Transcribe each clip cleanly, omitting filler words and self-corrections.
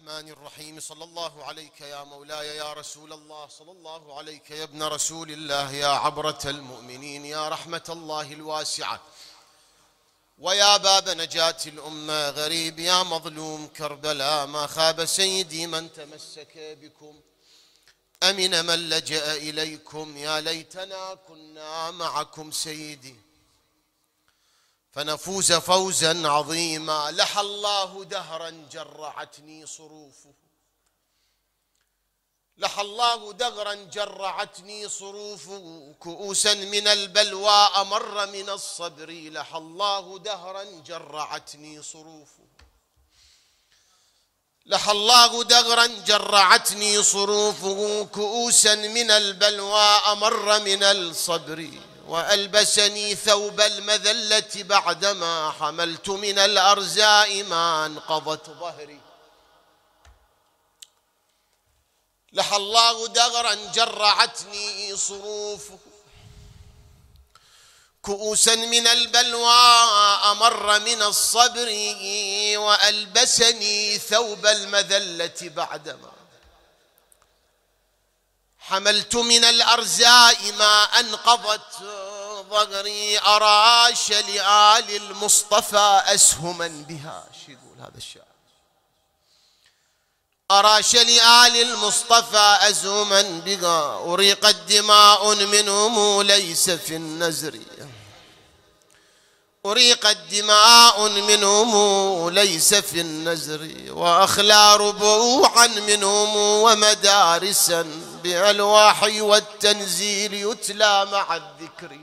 الرحمن الرحيم. صلى الله عليك يا مولاي يا رسول الله، صلى الله عليك يا ابن رسول الله، يا عبرة المؤمنين، يا رحمة الله الواسعة، ويا باب نجاة الأمة. غريب يا مظلوم كربلاء، ما خاب سيدي من تمسك بكم، أمن من لجأ إليكم. يا ليتنا كنا معكم سيدي فنفوز فوزا عظيما. لحى الله دهرا جرعتني صروفه، لحى الله دهرا جرعتني صروفه، كؤوسا من البلوى أمر من الصبر. لحى الله دهرا جرعتني صروفه، لحى الله دهرا جرعتني صروفه، كؤوسا من البلوى أمر من الصبر. وألبسني ثوب المذلة بعدما حملت من الأرزاء ما انقضت ظهري. لحى الله دهرا جرعتني صروفه، كؤوسا من البلوى أمر من الصبر. وألبسني ثوب المذلة بعدما حملت من الأرزاء ما أنقضت ظهري. أراش لآل المصطفى أسهما بها. شو يقول هذا الشعر؟ أراش لآل المصطفى أسهما بها، أريقت دماء منهم ليس في النزر، أريقت دماء منهم ليس في النزر. وأخلى ربوعا منهم ومدارسا بالوحي والتنزيل يتلى مع الذكر.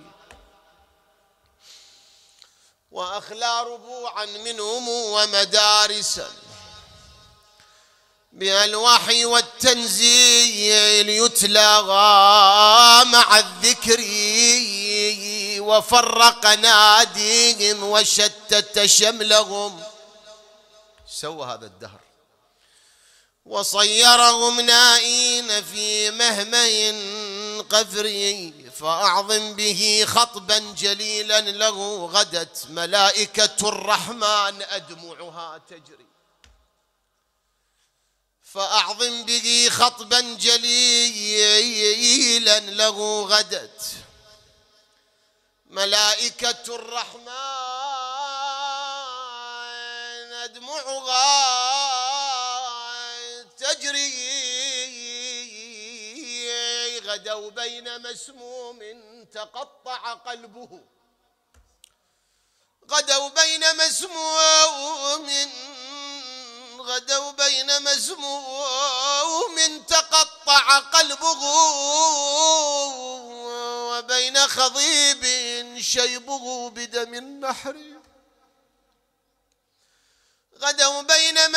وأخلى ربوعا منهم ومدارسا بالوحي والتنزيل يتلى مع الذكر. وفرق ناديهم وشتت شملهم، سوى هذا الدهر، وصيرهم نائين في مهمي قفري. فأعظم به خطبا جليلا له غدت ملائكة الرحمن أدمعها تجري. فأعظم به خطبا جليلا له غدت ملائكة الرحمن أدمعها تجري. غدوا بين مسموم تقطع قلبه، غدوا بين مسموم، غدوا بين مسموم تقطع قلبه، وبين خضيب شيبه بدم النحر. غدوا بين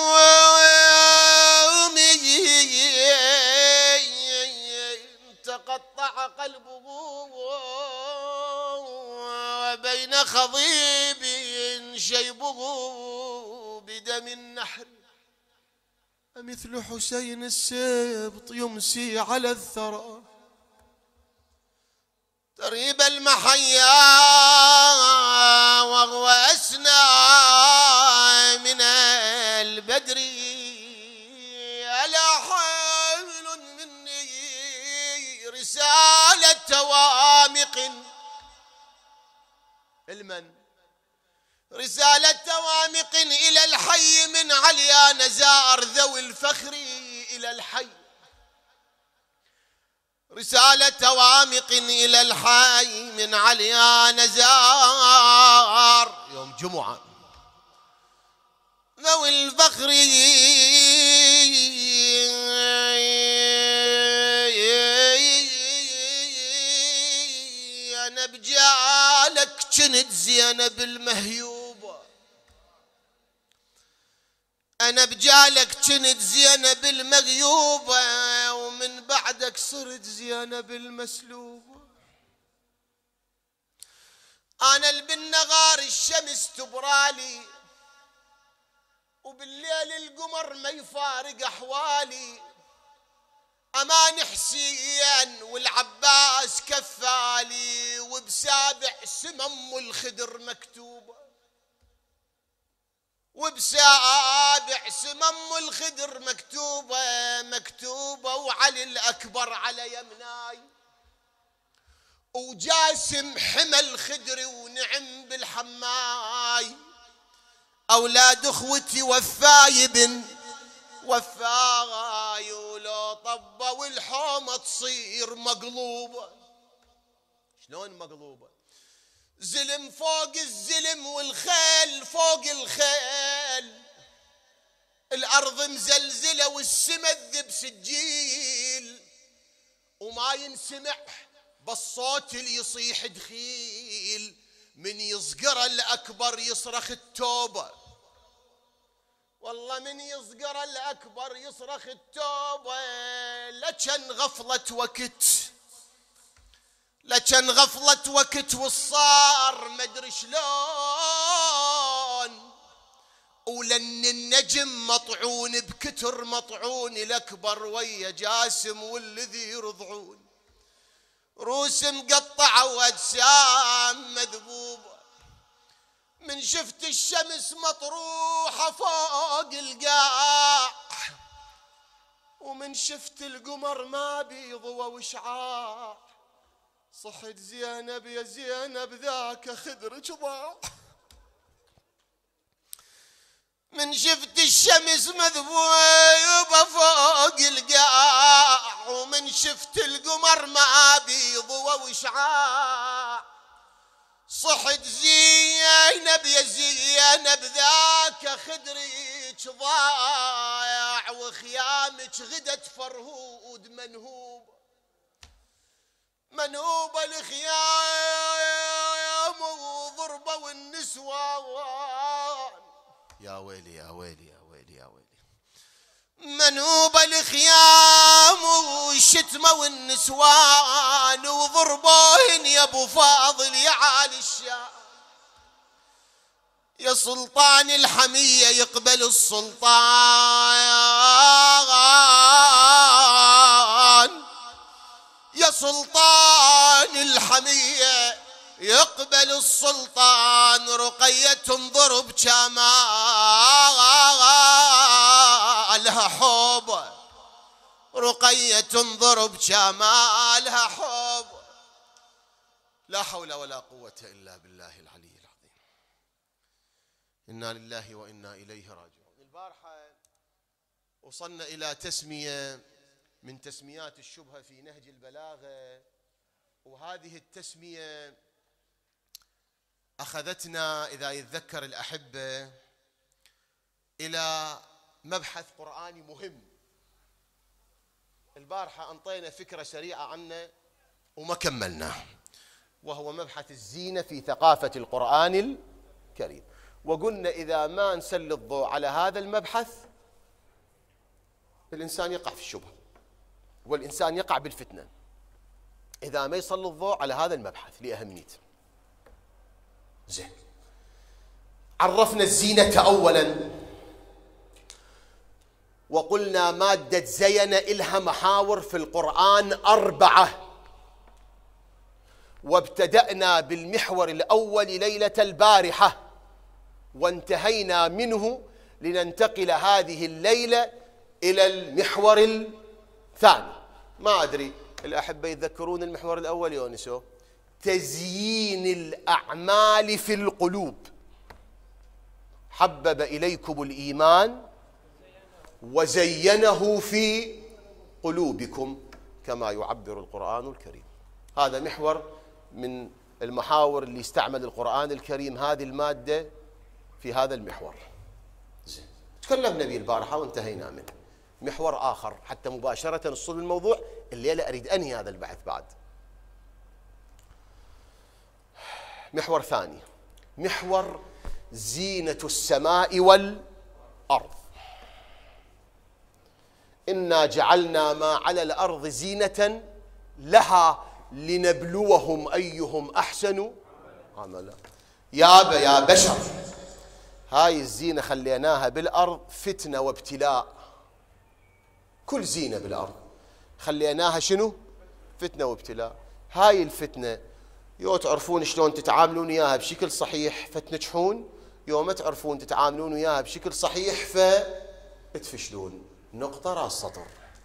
مسموم تقطع قلبه، وبين خضيب شيبه بدم النحر. مثل حسين السبط يمسي على الثرى، تريب المحيا وهو أسنى من البدر. ألا حامل مني رسالة وامق المن، رسالة وامق إلى الحي من عليا نزار ذوي الفخر إلى الحي. رسالة وامق إلى الحي من عليا نزار يوم جمعة ذوي الفخر. أنا بجالك كنت زينب المهيوبة، أنا بجالك كنت زينب المغيوبة، ومن بعدك صرت زينب المسلوبة. أنا اللي بالنهار الشمس تبرالي، وبالليل القمر ما يفارق أحوالي. أمان حسين والعباس كفالي، وبسابع سمم الخدر مكتوبة. وبسابع سمم الخدر مكتوبة وعلي الأكبر على يمناي، وجاسم حمى الخدر ونعم بالحماي، أولاد أخوتي وفاي ولو طبة والحومة تصير مقلوبة. شلون مقلوبة؟ زلم فوق الزلم والخيل فوق الخيل، الأرض مزلزلة والسما الذب سجيل، وما ينسمع بالصوت اللي يصيح دخيل، من يصقر الأكبر يصرخ التوبة. والله من يصقر الأكبر يصرخ التوبة. لكن غفلة وقت والصار مدري شلون، ولن النجم مطعون بكتر مطعون الأكبر ويا جاسم والذي يرضعون، روس مقطعة واجسام مذبوبة. من شفت الشمس مطروحة فوق القاع، ومن شفت القمر ما بيضوى وشعاع، صحت زينب يا زينب ذاك خدرك ضاع. من شفت الشمس مذبوبة فوق القاع، ومن شفت القمر ما بيضوى وشعاع، صحت زينب يا زينب ذاك خدرك ضايع، وخيامك غدت فرهود منهوبة الخيام وضربة والنسوان. يا ويلي يا ويلي يا ويلي يا ويلي. منهوبة الخيام والشتمة والنسوان، وضربوهن يا ابو فاضل يا عالي الشام. يا سلطان الحمية يقبل السلطان، يا سلطان الحمية يقبل السلطان، رقية ضرب جمالها حب، رقية ضرب جمالها حب. لا حول ولا قوة إلا بالله العلي العظيم. إنا لله وإنا إليه راجعون. البارحة وصلنا إلى تسمية من تسميات الشبهة في نهج البلاغة، وهذه التسمية أخذتنا إذا يتذكر الأحبة إلى مبحث قرآني مهم. البارحة أنطينا فكرة سريعة عنه وما كملناه، وهو مبحث الزينة في ثقافة القرآن الكريم. وقلنا إذا ما نسلط الضوء على هذا المبحث الإنسان يقع في الشبهة، والإنسان يقع بالفتنة إذا ما يسلط الضوء على هذا المبحث لأهميته. زين، عرفنا الزينة أولا، وقلنا مادة زين إلها محاور في القرآن 4، وابتدأنا بالمحور الأول ليلة البارحة وانتهينا منه لننتقل هذه الليلة إلى المحور الثاني. ما أدري الأحبة يتذكرون المحور الأول يونسو؟ تزيين الأعمال في القلوب. حبب إليكم الإيمان وزينه في قلوبكم كما يعبر القرآن الكريم. هذا محور من المحاور اللي استعمل القرآن الكريم هذه المادة في هذا المحور. تكلمنا به البارحة وانتهينا منه. محور آخر حتى مباشرة نصل الموضوع، الليلة أريد أنهي هذا البحث بعد. محور ثاني، محور زينة السماء والأرض. إنا جعلنا ما على الأرض زينة لها لنبلوهم أيهم أحسن عملا. يا بشر، هاي الزينة خليناها بالأرض فتنة وابتلاء. كل زينة بالأرض خليناها شنو؟ فتنة وابتلاء. هاي الفتنة يو تعرفون شلون تتعاملون إياها بشكل صحيح فتنجحون، يوم تعرفون تتعاملون وياها بشكل صحيح فتفشلون. نقطة راس سطر.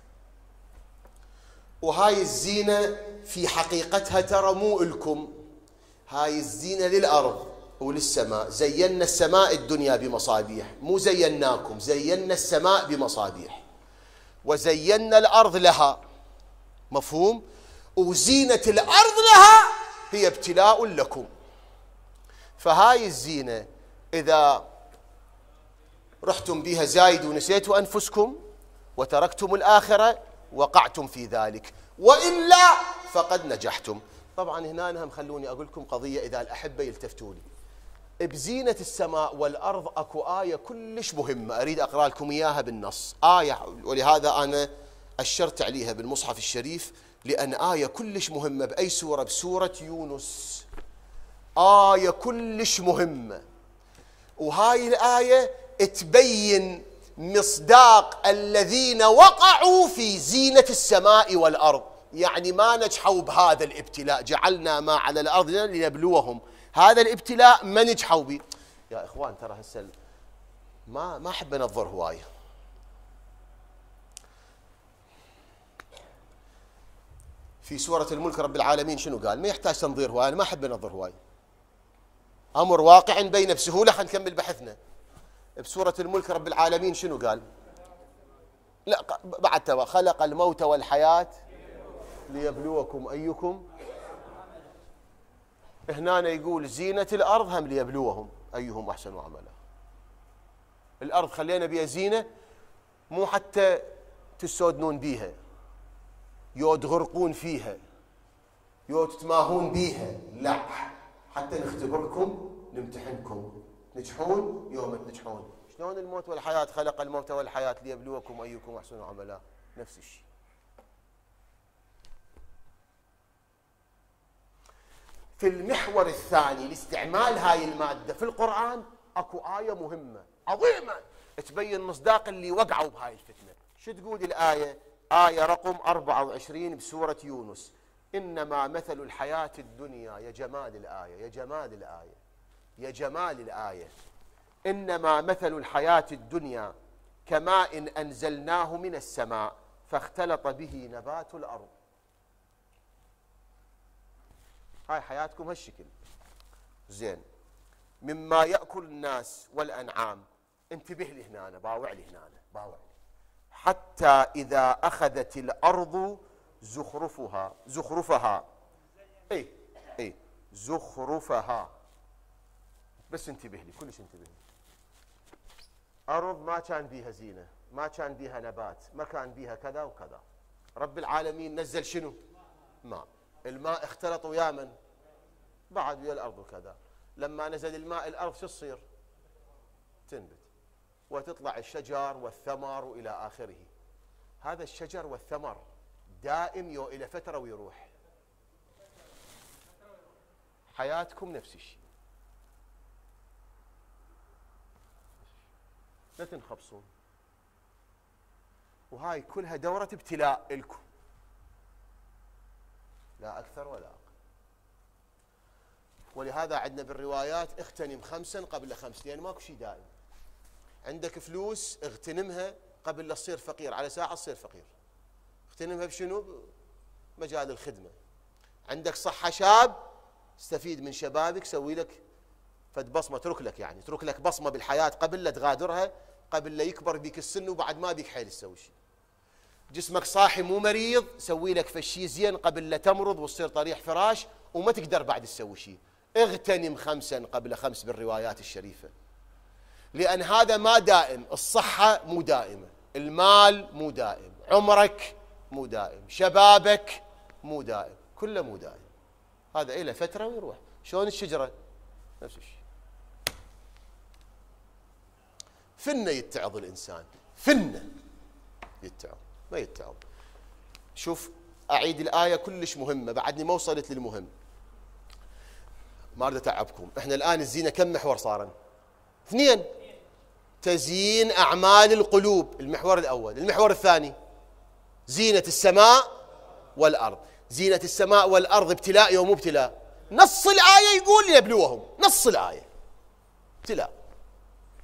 وهاي الزينة في حقيقتها ترى مو إلكم، هاي الزينة للأرض وللسماء. زينا السماء الدنيا بمصابيح، مو زيناكم، زينا السماء بمصابيح وزينا الأرض لها، مفهوم؟ وزينة الأرض لها هي ابتلاء لكم. فهاي الزينة إذا رحتم بها زايد ونسيتوا أنفسكم وتركتم الآخرة وقعتم في ذلك، وإلا فقد نجحتم. طبعا هنا هم خلوني أقول لكم قضية إذا الأحبة يلتفتوا لي. بزينة السماء والأرض أكو آية كلش مهمة أريد أقرأ لكم إياها بالنص، آية، ولهذا أنا أشرت عليها بالمصحف الشريف، لأن آية كلش مهمة. بأي سورة؟ بسورة يونس. آية كلش مهمة، وهاي الآية تبين مصداق الذين وقعوا في زينة السماء والأرض، يعني ما نجحوا بهذا الابتلاء. جعلنا ما على الأرض لنبلوهم، هذا الابتلاء ما نجحوا به. يا إخوان ترى هسه ما أحب أنظر هواية. في سورة الملك رب العالمين شنو قال؟ ما يحتاج تنظير هواية، أنا ما أحب أنظر هواية، أمر واقع بين بسهولة. خلينا نكمل بحثنا. بسورة الملك رب العالمين شنو قال؟ لا بعد تبا خلق الموت والحياة ليبلوكم أيكم. هنا يقول زينة الأرض هم ليبلوهم أيهم أحسن عملا. الأرض خلينا بها زينة، مو حتى تسودنون بيها، يو تغرقون فيها، يو تتماهون بيها، لا، حتى نختبركم نمتحنكم، تنجحون يوم تنجحون. شلون الموت والحياة؟ خلق الموت والحياة ليبلوكم أيكم أحسن عملا، نفس الشيء. في المحور الثاني لاستعمال هاي المادة في القرآن اكو آية مهمة عظيمة تبين مصداق اللي وقعوا بهاي الفتنة. شو تقول الآية؟ آية رقم 24 بسورة يونس. إنما مثل الحياة الدنيا، يا جمال الآية، يا جمال الآية، يا جمال الآية. إنما مثل الحياة الدنيا كماء أنزلناه من السماء فاختلط به نبات الأرض. هاي حياتكم هالشكل، زين، مما يأكل الناس والأنعام. انتبه لي هنا، باوع لي هنا، باوع لي. حتى إذا أخذت الأرض زخرفها اي زخرفها، بس انتبه لي، كلش انتبه لي. أرض ما كان بيها زينة، ما كان بيها نبات، ما كان بيها كذا وكذا. رب العالمين نزل شنو؟ ماء. الماء اختلط ويا من؟ بعد ويا الأرض وكذا. لما نزل الماء الأرض شو تصير؟ تنبت وتطلع الشجر والثمر وإلى آخره. هذا الشجر والثمر دائم يو إلى فترة ويروح. حياتكم نفس الشيء، لا تنخبصون، وهاي كلها دورة ابتلاء لكم، لا أكثر ولا أقل. ولهذا عندنا بالروايات اغتنم 5 قبل 5، لأن ماكو شيء دائم. عندك فلوس اغتنمها قبل لا تصير فقير، على ساعة تصير فقير. اغتنمها بشنو؟ مجال الخدمة. عندك صحة شاب، استفيد من شبابك، سوي لك فد بصمة، اترك لك، يعني اترك لك بصمة بالحياة قبل لا تغادرها، قبل لا يكبر بيك السن وبعد ما بيك حيل تسوي شيء. جسمك صاحي مو مريض، سوي لك فشي زين قبل لا تمرض وتصير طريح فراش وما تقدر بعد تسوي شيء. اغتنم 5 قبل 5 بالروايات الشريفة، لأن هذا ما دائم. الصحة مو دائمة، المال مو دائم، عمرك مو دائم، شبابك مو دائم، كله مو دائم. هذا إلى فترة ويروح. شلون الشجرة؟ نفس الشيء. فنة يتعظ الإنسان، فنة يتعظ، ما يتعظ. شوف، أعيد الآية كلش مهمة، بعدني ما وصلت للمهم، ما أريد أتعبكم. إحنا الآن الزينة كم محور صارن؟ 2. تزيين أعمال القلوب، المحور الأول. المحور الثاني زينة السماء والأرض. زينة السماء والأرض ابتلاء يوم ابتلاء. نص الآية يقول ليبلوهم، نص الآية ابتلاء.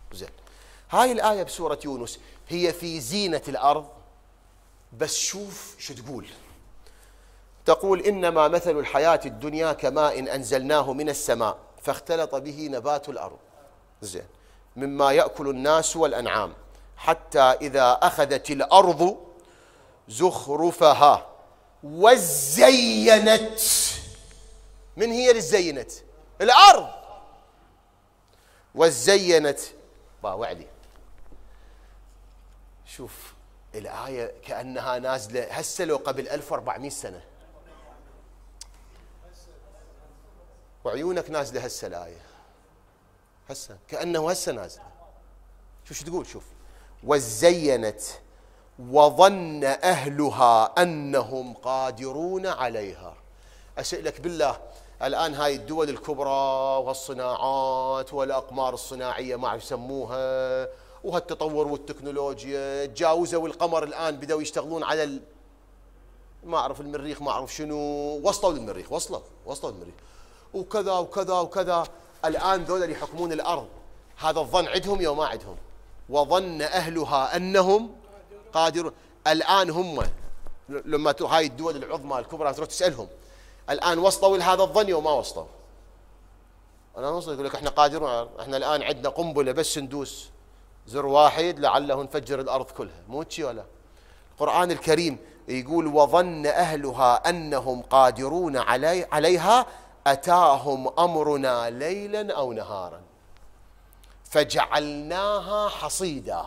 زين، هاي الآية بسورة يونس هي في زينة الأرض، بس شوف شو تقول. تقول إنما مثل الحياة الدنيا كماء أنزلناه من السماء فاختلط به نبات الأرض، زين، مما يأكل الناس والأنعام حتى إذا أخذت الأرض زخرفها وزينت. من هي اللي زينت؟ الأرض. وزينت وعلي. شوف الآية كأنها نازلة هسه لو قبل 1400 سنة، وعيونك نازلة هسه الآية، هسه كأنه هسه نازلة. شو تقول؟ شوف، وزينت وظن أهلها أنهم قادرون عليها. أسألك بالله، الآن هاي الدول الكبرى والصناعات والأقمار الصناعية ما يسموها وهالتطور والتكنولوجيا تجاوزوا القمر، الآن بدأوا يشتغلون على ما أعرف المريخ، ما أعرف شنو، وصلوا للمريخ، وصلوا للمريخ وكذا وكذا وكذا. الآن ذولا اللي يحكمون الأرض هذا الظن عندهم يوم ما عندهم. وظن أهلها أنهم قادرون. الآن هم لما هاي الدول العظمى الكبرى تروح تسألهم الآن وصلوا لهذا الظن يوم ما وصلوا. أنا وصل يقول لك احنا قادرون، احنا الآن عندنا قنبلة بس ندوس زر واحد لعله نفجر الأرض كلها، مو شي ولا. القرآن الكريم يقول وظن أهلها أنهم قادرون عليها أتاهم أمرنا ليلا أو نهارا فجعلناها حصيدا.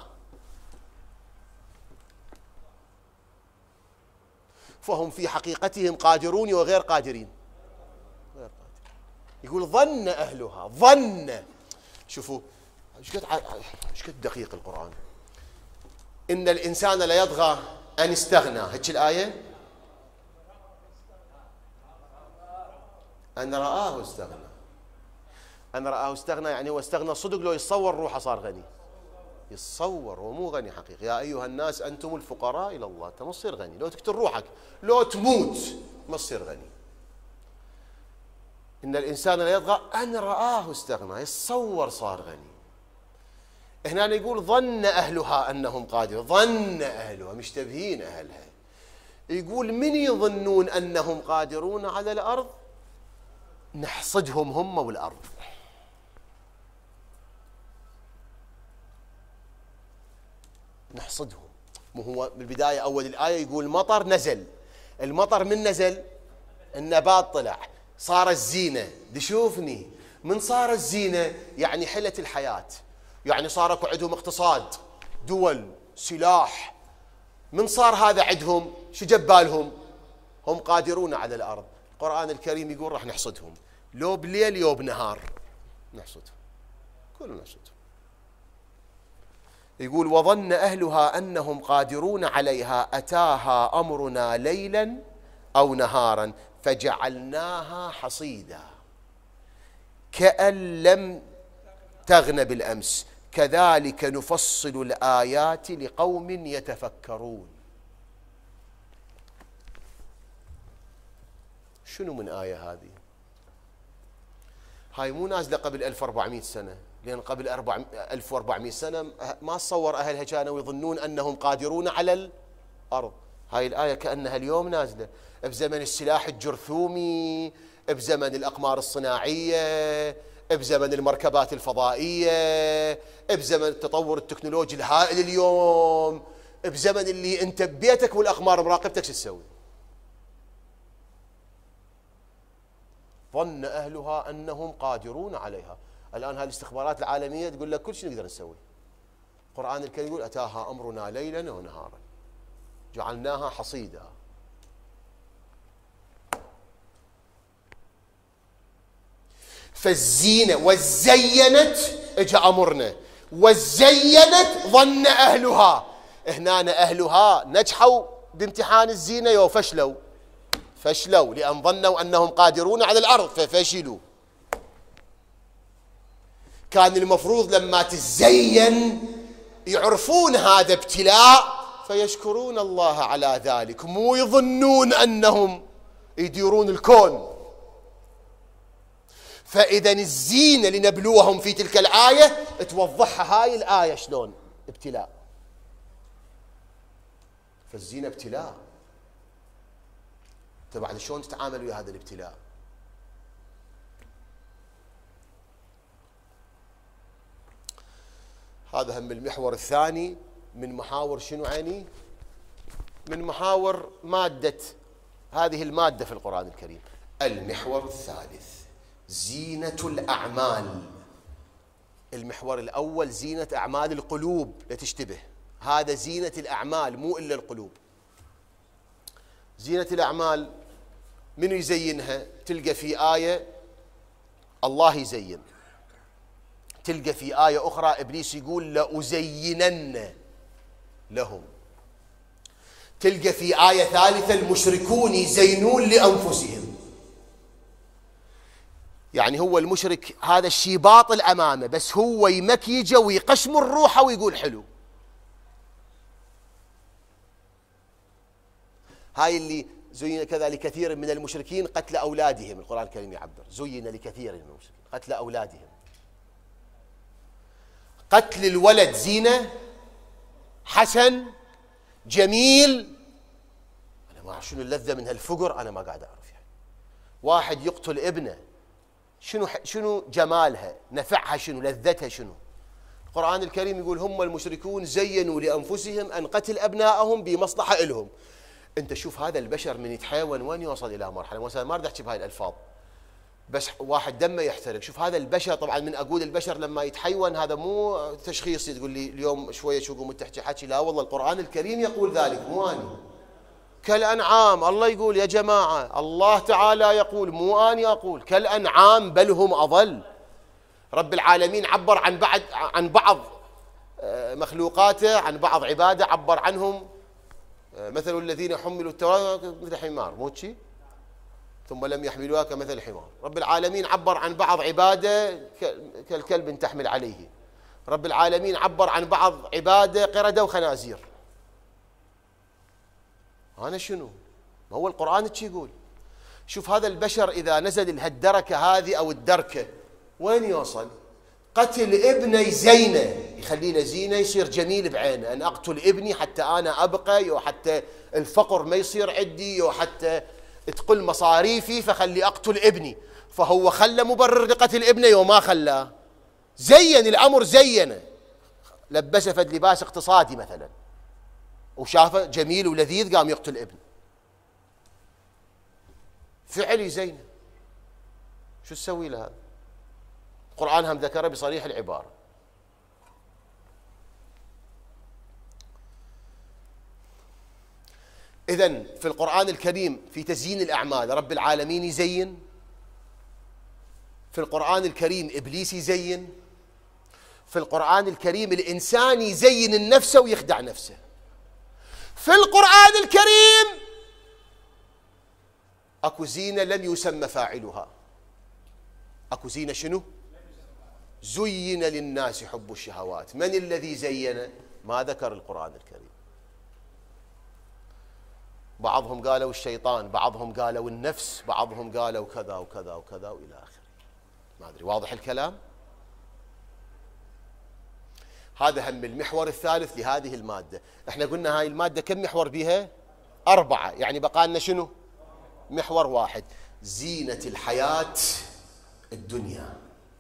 فهم في حقيقتهم قادرون وغير قادرين. يقول ظن أهلها، ظن. شوفوا ايش قد دقيق القرآن. إن الإنسان ليطغى أن استغنى، هيك الآية، أن رآه استغنى. أن رآه استغنى يعني هو استغنى صدق، لو يتصور روحه صار غني، يتصور ومو غني حقيقي. يا أيها الناس أنتم الفقراء إلى الله. أنت ما تصير غني، لو تقتل روحك لو تموت ما تصير غني. إن الإنسان لا يطغى أن رآه استغنى، يتصور صار غني. هنا يقول ظن أهلها أنهم قادرون، ظن أهلها، مشتبهين أهلها. يقول من يظنون أنهم قادرون على الأرض؟ نحصدهم هم والأرض. نحصدهم. مو هو بالبداية أول الآية يقول مطر نزل، المطر من نزل؟ النبات طلع، صار الزينة. دشوفني من صار الزينة يعني حلت الحياة، يعني صار عندهم اقتصاد، دول، سلاح. من صار هذا عندهم شو جبالهم؟ هم قادرون على الأرض. القرآن الكريم يقول راح نحصدهم، لو بليل لو بنهار نحصدهم، كلنا نحصدهم. يقول وظن أهلها أنهم قادرون عليها أتاها أمرنا ليلا أو نهارا فجعلناها حصيدا كأن لم تغن بالأمس كذلك نفصل الآيات لقوم يتفكرون. شنو من آية هذه؟ هاي مو نازلة قبل 1400 سنة، لأن قبل 1400 سنة ما تصور أهلها كانوا يظنون أنهم قادرون على الأرض. هاي الآية كأنها اليوم نازلة بزمن السلاح الجرثومي، بزمن الأقمار الصناعية، بزمن المركبات الفضائية، بزمن التطور التكنولوجي الهائل اليوم، بزمن اللي أنت ببيتك والأقمار مراقبتك شو تسوي. ظن أهلها أنهم قادرون عليها. الآن هذه الاستخبارات العالمية تقول لك كل شيء نقدر نسوي. القرآن الكريم يقول أتاها أمرنا ليلا ونهارا جعلناها حصيدا. فالزينة والزينت اجى أمرنا، والزينت ظن أهلها. هنا أهلها نجحوا بامتحان الزينة وفشلوا، فشلوا لأن ظنوا أنهم قادرون على الأرض ففشلوا. كان المفروض لما تزين يعرفون هذا ابتلاء فيشكرون الله على ذلك، مو يظنون أنهم يديرون الكون. فإذا الزينة لنبلوهم في تلك الآية توضحها هاي الآية شلون ابتلاء. فالزينة ابتلاء. طبعا شلون تتعامل ويا هذا الابتلاء؟ هذا هم المحور الثاني من محاور شنو عيني؟ من محاور مادة هذه المادة في القرآن الكريم. المحور الثالث زينة الأعمال. المحور الأول زينة أعمال القلوب، لا تشتبه، هذا زينة الأعمال مو إلا القلوب. زينة الأعمال من يزينها؟ تلقى في آية الله يزين، تلقى في آية أخرى إبليس يقول لأزينن لهم، تلقى في آية ثالثة المشركون يزينون لأنفسهم. يعني هو المشرك هذا الشيء باطل أمامه، بس هو يمكيجه ويقشمر روحه ويقول حلو. هاي اللي زين كذا لكثير من المشركين قتل أولادهم، القرآن الكريم يعبر زين لكثير من المشركين قتل أولادهم. قتل الولد زينة، حسن، جميل. أنا ما أعرف شنو اللذة من هالفقر، أنا ما قاعد أعرف. يعني واحد يقتل ابنه، شنو جمالها، نفعها شنو، لذتها شنو؟ القرآن الكريم يقول هم المشركون زينوا لأنفسهم أن قتل أبنائهم بمصلحة إلهم. أنت شوف هذا البشر من يتحيون وين يوصل إلى مرحلة، مثلا ما أريد أحكي بهاي الألفاظ، بس واحد دمه يحترق. شوف هذا البشر، طبعا من أقول البشر لما يتحيون هذا مو تشخيصي تقول لي اليوم شوية شو قوم تحكي حكي، لا والله القرآن الكريم يقول ذلك مو أنا. كالأنعام، الله يقول يا جماعة، الله تعالى يقول مو أنا أقول، كالأنعام بل هم أضل. رب العالمين عبر عن بعض مخلوقاته، عن بعض عباده، عبر عنهم مثل الذين حملوا التوراة مثل حمار، مو شيء ثم لم يحملوها كمثل الحمار. رب العالمين عبر عن بعض عباده كالكلب تحمل عليه. رب العالمين عبر عن بعض عباده قردة وخنازير. أنا شنو؟ ما هو القرآن شي يقول. شوف هذا البشر إذا نزل لهالدركة هذه أو الدركة وين يوصل؟ قتل ابني زينة، يخلينا زينة يصير جميل بعينه، أن أقتل ابني حتى أنا أبقى، وحتى الفقر ما يصير عندي، وحتى تقل مصاريفي فخلي أقتل ابني. فهو خلى مبرر لقتل ابنه وما خلاه، زين الأمر، زينه، لبسه فد لباس اقتصادي مثلا وشافه جميل ولذيذ قام يقتل ابنه. فعل زينه، شو تسوي له هذا؟ القرآن هم ذكره بصريح العبارة. إذن في القرآن الكريم في تزيين الأعمال رب العالمين يزين، في القرآن الكريم إبليس يزين، في القرآن الكريم الإنسان يزين النفس ويخدع نفسه. في القرآن الكريم أكو زينة لم يسمى فاعلها. أكو زينة شنو؟ زين للناس حب الشهوات. من الذي زين؟ ما ذكر القرآن الكريم. بعضهم قالوا الشيطان، بعضهم قالوا النفس، بعضهم قالوا كذا وكذا وكذا وإلى آخره. ما أدري واضح الكلام؟ هذا هم المحور الثالث لهذه المادة. احنا قلنا هاي المادة كم محور بها؟ 4، يعني بقى لنا شنو؟ محور واحد، زينة الحياة الدنيا.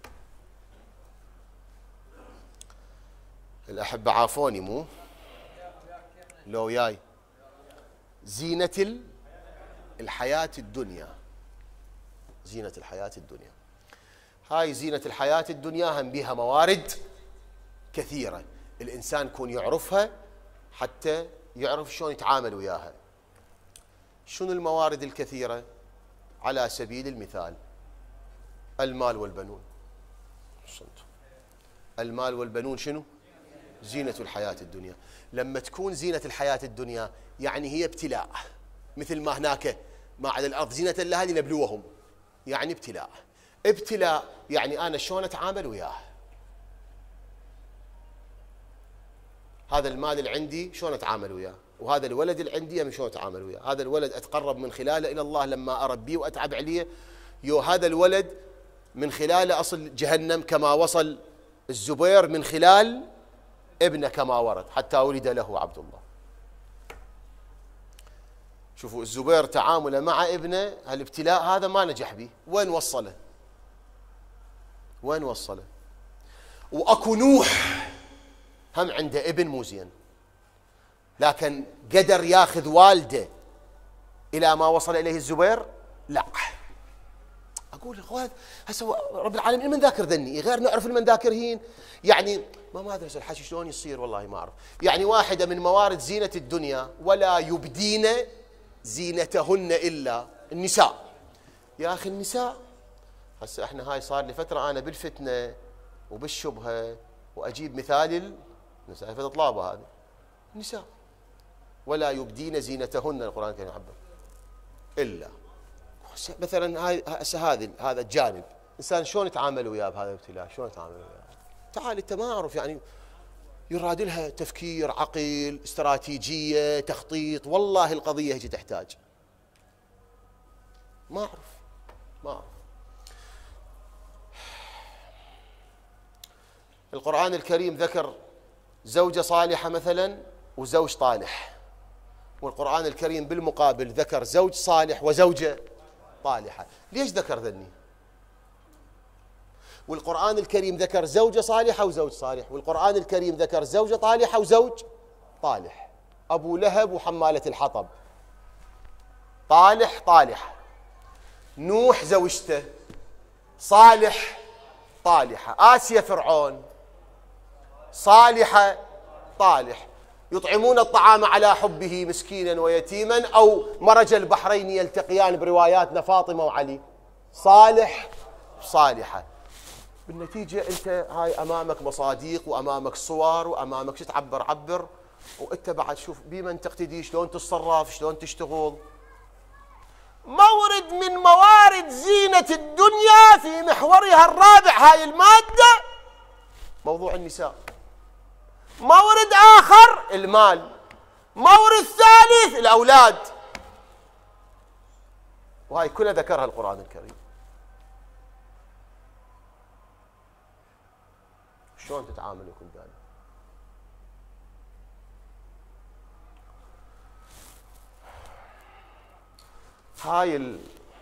الأحبة عافوني مو؟ لو ياي زينة الحياة الدنيا. زينة الحياة الدنيا، هاي زينة الحياة الدنيا هم بها موارد كثيرة الإنسان يكون يعرفها حتى يعرف شلون يتعامل وياها. شنو الموارد الكثيرة؟ على سبيل المثال المال والبنون. المال والبنون شنو؟ زينة الحياة الدنيا. لما تكون زينة الحياة الدنيا يعني هي ابتلاء، مثل ما هناك ما على الأرض زينة لها لنبلوهم، يعني ابتلاء. ابتلاء يعني أنا شلون أتعامل وياه. هذا المال اللي عندي شلون أتعامل وياه، وهذا الولد اللي عندي شلون أتعامل وياه. هذا الولد أتقرب من خلاله إلى الله لما أربيه وأتعب عليه، هذا الولد من خلال أصل جهنم كما وصل الزبير من خلال ابنه كما ورد حتى ولد له عبد الله. شوفوا الزبير تعامله مع ابنه هالابتلاء هذا ما نجح به، وين وصله؟ وين وصله؟ وأكو نوح هم عنده ابن مو زين، لكن قدر ياخذ والده إلى ما وصل إليه الزبير؟ لا. أقول أخوان هسه رب العالمين من ذاكر ذني غير نعرف من ذاكرهين، يعني ما أدري الحكي شلون يصير والله ما أعرف. يعني واحدة من موارد زينة الدنيا ولا يبدين زينتهن إلا النساء. يا أخي النساء هسه احنا هاي صار لي فترة أنا بالفتنة وبالشبهة وأجيب مثال النساء فتطلابة هذه النساء ولا يبدين زينتهن القرآن الكريم يعبر إلا مثلا هاي هذا الجانب إنسان شلون يتعامل وياه بهذا الابتلاء؟ شلون يتعامل وياه؟ تعال أنت ما أعرف يعني يراد لها تفكير عقل استراتيجية تخطيط، والله القضية هيك تحتاج. ما أعرف. القرآن الكريم ذكر زوجة صالحة مثلا وزوج طالح، والقرآن الكريم بالمقابل ذكر زوج صالح وزوجة طالحة. ليش ذكر ذني؟ والقرآن الكريم ذكر زوجة صالحة وزوج صالح، والقرآن الكريم ذكر زوجة طالحة وزوج طالح. أبو لهب وحمالة الحطب، طالح، نوح زوجته، صالح طالحة، آسيا فرعون، صالحة طالح، يطعمون الطعام على حبه مسكينا ويتيما، أو مرج البحرين يلتقيان برواياتنا فاطمة وعلي، صالح صالحة. بالنتيجة أنت هاي أمامك مصاديق وأمامك صور وأمامك شو عبر، وأنت بعد شوف بمن تقتدي، شلون تتصرف، شلون تشتغل. مورد من موارد زينة الدنيا في محورها الرابع هاي المادة موضوع النساء. مورد آخر المال. مورد ثالث الأولاد. وهاي كلها ذكرها القرآن الكريم. شلون تتعامل وكل ذلك؟ هاي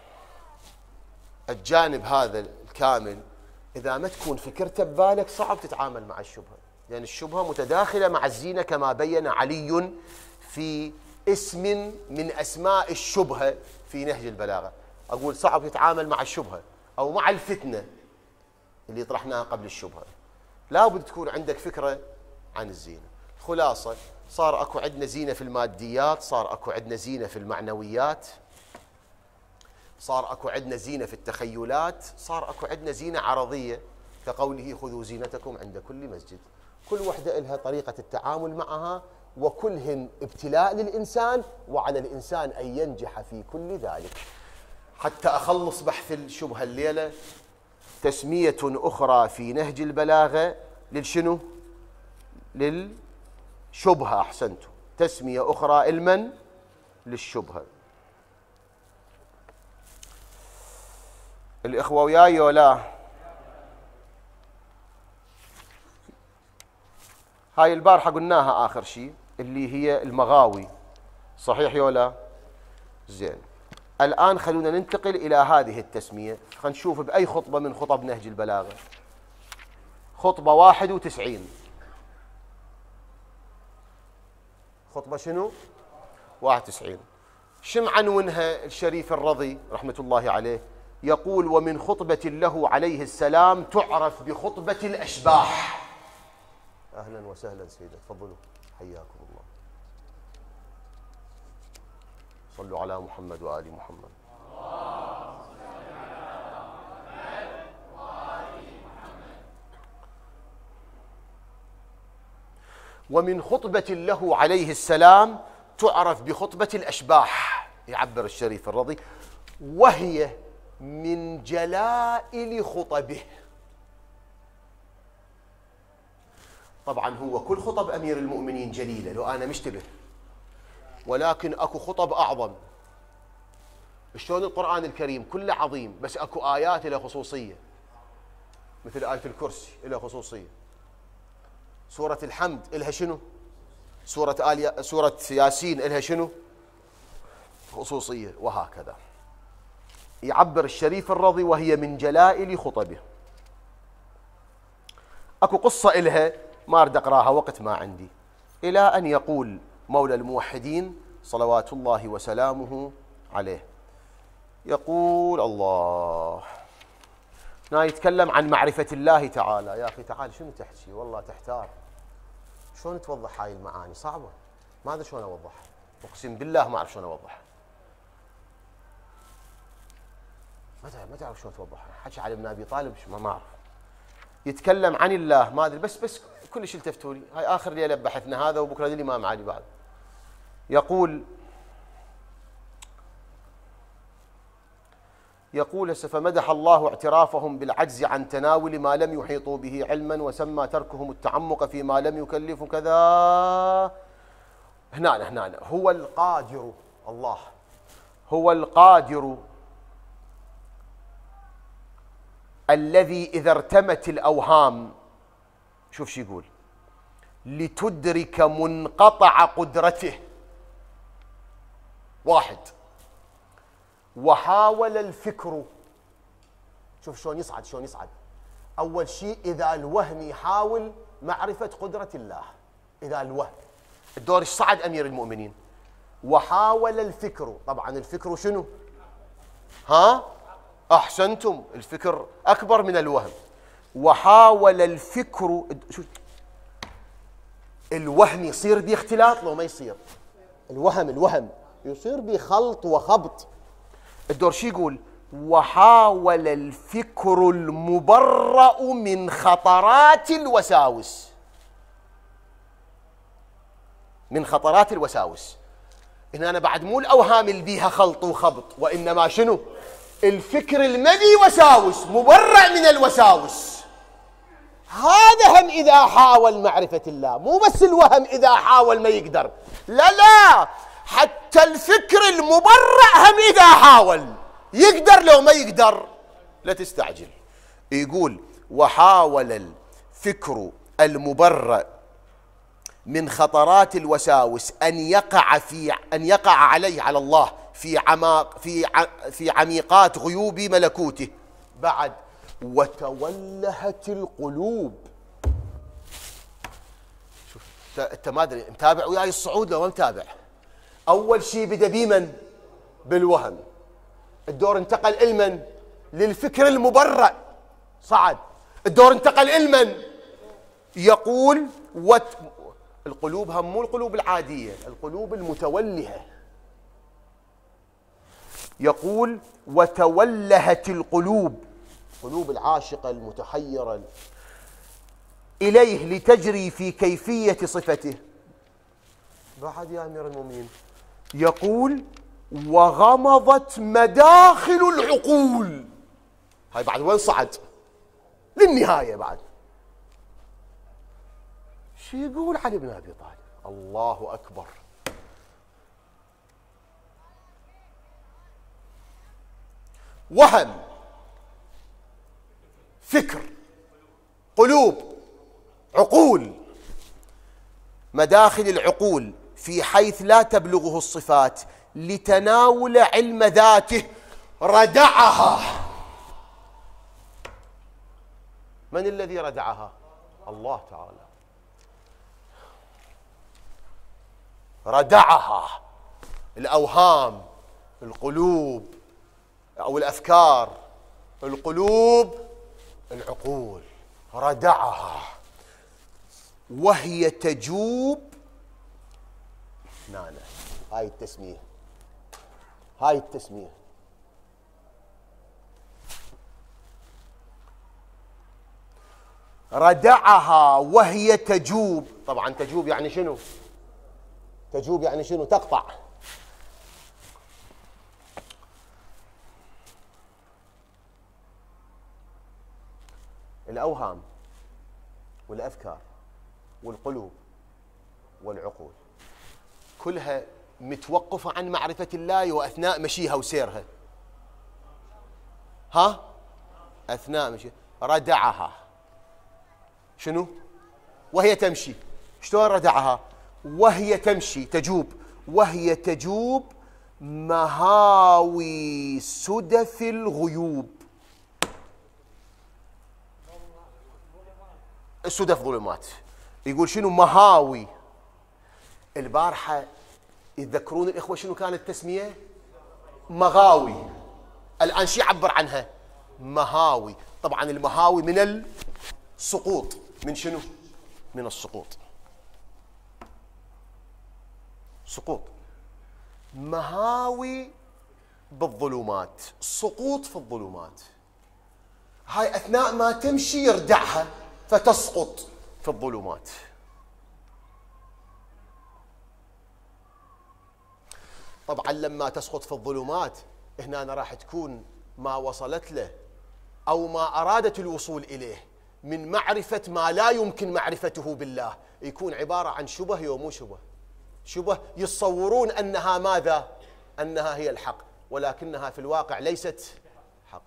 الجانب هذا الكامل إذا ما تكون فكرته ببالك صعب تتعامل مع الشبهة، لأن الشبهة متداخلة مع الزينة كما بين علي في اسم من أسماء الشبهة في نهج البلاغة. أقول صعب تتعامل مع الشبهة أو مع الفتنة اللي طرحناها قبل الشبهة، لابد تكون عندك فكرة عن الزينة. خلاصة صار أكو عندنا زينة في الماديات، صار أكو عندنا زينة في المعنويات، صار أكو عندنا زينة في التخيلات، صار أكو عندنا زينة عرضية كقوله خذوا زينتكم عند كل مسجد. كل وحدة لها طريقة التعامل معها، وكلهن ابتلاء للإنسان، وعلى الإنسان أن ينجح في كل ذلك. حتى أخلص بحث الشبهة الليلة، تسمية أخرى في نهج البلاغة للشنو؟ للشبهة. أحسنتم، تسمية أخرى علما للشبهة. الإخوة وياي ولا؟ هاي البارحة قلناها آخر شيء اللي هي المغاوي، صحيح يولا؟ زين. الآن خلونا ننتقل إلى هذه التسمية، خلينا نشوف بأي خطبة من خطب نهج البلاغة. خطبة 91. خطبة شنو؟ 91. شم عنونها الشريف الرضي رحمة الله عليه؟ يقول: ومن خطبة له عليه السلام تعرف بخطبة الأشباح. أهلا وسهلا سيدة، تفضلوا حياكم الله. صلوا على محمد وآل محمد. ومن خطبة له عليه السلام تعرف بخطبة الأشباح، يعبر الشريف الرضي، وهي من جلائل خطبه. طبعا هو كل خطب أمير المؤمنين جليلة لو أنا مشتبه، ولكن أكو خطب أعظم. شلون القرآن الكريم كله عظيم بس أكو آيات له خصوصية. مثل آية الكرسي لها خصوصية، سورة الحمد لها شنو؟ سورة ياسين لها شنو؟ خصوصية، وهكذا. يعبر الشريف الرضي وهي من جلائل خطبه. اكو قصة إلها ما أريد أقراها وقت ما عندي، إلى أن يقول مولى الموحدين صلوات الله وسلامه عليه، يقول الله هنا يتكلم عن معرفة الله تعالى. يا أخي تعال شنو تحكي؟ والله تحتار، شلون توضح هاي المعاني؟ صعبة، ما أدري شلون أوضحها، أقسم بالله ما أعرف شلون أوضحها، ما تعرف شلون توضحها. حكي علي بن أبي طالب ما أعرف، يتكلم عن الله ما أدري، بس كلش التفتوا لي. هاي آخر ليلة بحثنا هذا، وبكرة الإمام علي بعد. يقول فمدح الله اعترافهم بالعجز عن تناول ما لم يحيطوا به علما، وسمى تركهم التعمق فيما لم يكلفوا كذا. هنا هو القادر، الله هو القادر الذي إذا ارتمت الأوهام، شوف شو يقول، لتدرك منقطع قدرته. واحد، وحاول الفكر، شوف شلون يصعد. أول شيء إذا الوهم يحاول معرفة قدرة الله، إذا الوهم الدور صعد أمير المؤمنين، وحاول الفكر. طبعا الفكر شنو؟ أحسنتم، الفكر أكبر من الوهم. وحاول الفكر، الوهم يصير به اختلاط لو ما يصير؟ الوهم يصير به خلط وخبط. الدور شو يقول؟ وحاول الفكر المبرأ من خطرات الوساوس. من خطرات الوساوس. هنا أنا بعد مو الأوهام اللي بيها خلط وخبط، وإنما شنو؟ الفكر المبي وساوس، مبرأ من الوساوس. هذا هم إذا حاول معرفة الله، مو بس الوهم إذا حاول ما يقدر، لا، حتى الفكر المبرأ هم إذا حاول يقدر، لو ما يقدر لا تستعجل. يقول وحاول الفكر المبرأ من خطرات الوساوس أن يقع عليه، على الله، في عميقات غيوب ملكوته. بعد وتولهت القلوب. شوف انت ما ادري متابع وياي الصعود لو ما متابع. اول شيء بدا بمن؟ بالوهم. الدور انتقل المن؟ للفكر المبرأ، صعد. الدور انتقل المن؟ يقول القلوب هم مو القلوب العادية، القلوب المتولهة. يقول وتولهت القلوب، قلوب العاشقة المتحيرة، إليه لتجري في كيفية صفته. بعد يا أمير المؤمنين يقول وغمضت مداخل العقول. هاي بعد وين صعد؟ للنهاية. بعد شو يقول علي بن أبي طالب؟ الله أكبر. وهم، فكر، قلوب، عقول. مداخل العقول في حيث لا تبلغه الصفات لتناول علم ذاته، ردعها. من الذي ردعها؟ الله تعالى. ردعها الأوهام، القلوب أو الأفكار، القلوب، العقول، ردعها وهي تجوب. نانا هاي التسمية ردعها وهي تجوب. طبعا تجوب يعني شنو؟ تجوب يعني شنو؟ تقطع. الأوهام والأفكار والقلوب والعقول كلها متوقفة عن معرفة الله وأثناء مشيها وسيرها. أثناء مشيها ردعها. شنو؟ وهي تمشي. شلون ردعها؟ وهي تمشي تجوب، وهي تجوب مهاوي سدف الغيوب. السدف ظلمات. يقول شنو؟ مهاوي. البارحة يتذكرون الإخوة شنو كانت التسمية؟ مغاوي. الآن شو يعبر عنها؟ مهاوي. طبعا المهاوي من السقوط. من شنو؟ من السقوط. سقوط. مهاوي بالظلمات، سقوط في الظلمات. هاي أثناء ما تمشي يردعها فتسقط في الظلمات. طبعا لما تسقط في الظلمات هنا راح تكون ما وصلت له أو ما أرادت الوصول إليه من معرفة ما لا يمكن معرفته بالله، يكون عبارة عن شبه ومو شبه. شبه يتصورون أنها ماذا؟ أنها هي الحق، ولكنها في الواقع ليست حق.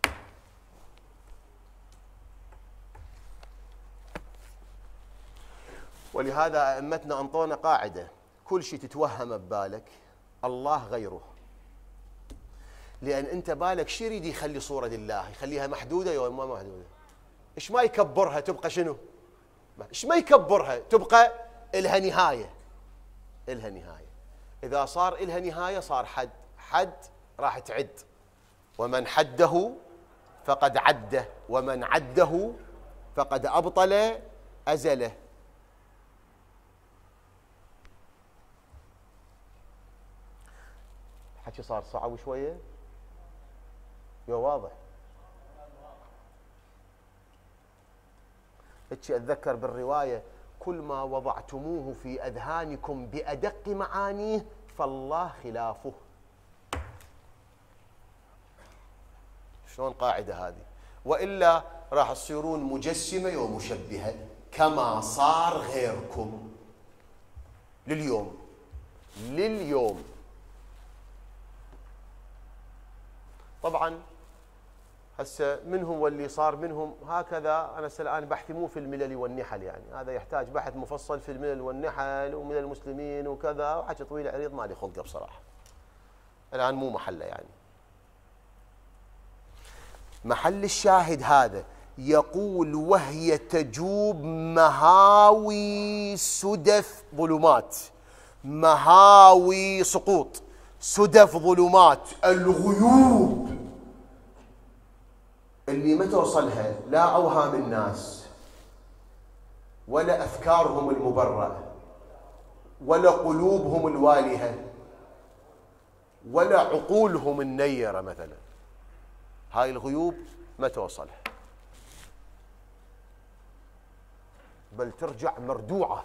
ولهذا أئمتنا أنطونا قاعدة: كل شيء تتوهم ببالك الله غيره. لأن أنت بالك شو يريد يخلي صورة لله؟ يخليها محدودة ولا ما محدودة؟ إيش ما يكبرها تبقى شنو؟ إيش ما يكبرها تبقى إلها نهاية. إلها نهاية. إذا صار إلها نهاية صار حد. حد راح تعد، ومن حده فقد عده، ومن عده فقد أبطل أزله. الحكي صار صعب شوية؟ واضح. أتذكر بالرواية: كل ما وضعتموه في أذهانكم بأدق معانيه فالله خلافه. شلون قاعدة هذه؟ وإلا راح تصيرون مجسمة ومشبهة كما صار غيركم لليوم. طبعا هسه منهم واللي صار منهم هكذا. أنا الآن بحثي مو في الملل والنحل، يعني هذا يحتاج بحث مفصل في الملل والنحل وملل المسلمين وكذا، وحكي طويل عريض ما لي خلقه بصراحة، الآن مو محله. يعني محل الشاهد هذا يقول: وهي تجوب مهاوي سدف ظلمات. مهاوي سقوط، سدف ظلمات، الغيوب اللي ما توصلها لا أوهام الناس ولا أفكارهم المبرأة ولا قلوبهم الوالهة ولا عقولهم النيرة مثلا. هاي الغيوب ما توصلها، بل ترجع مردوعة.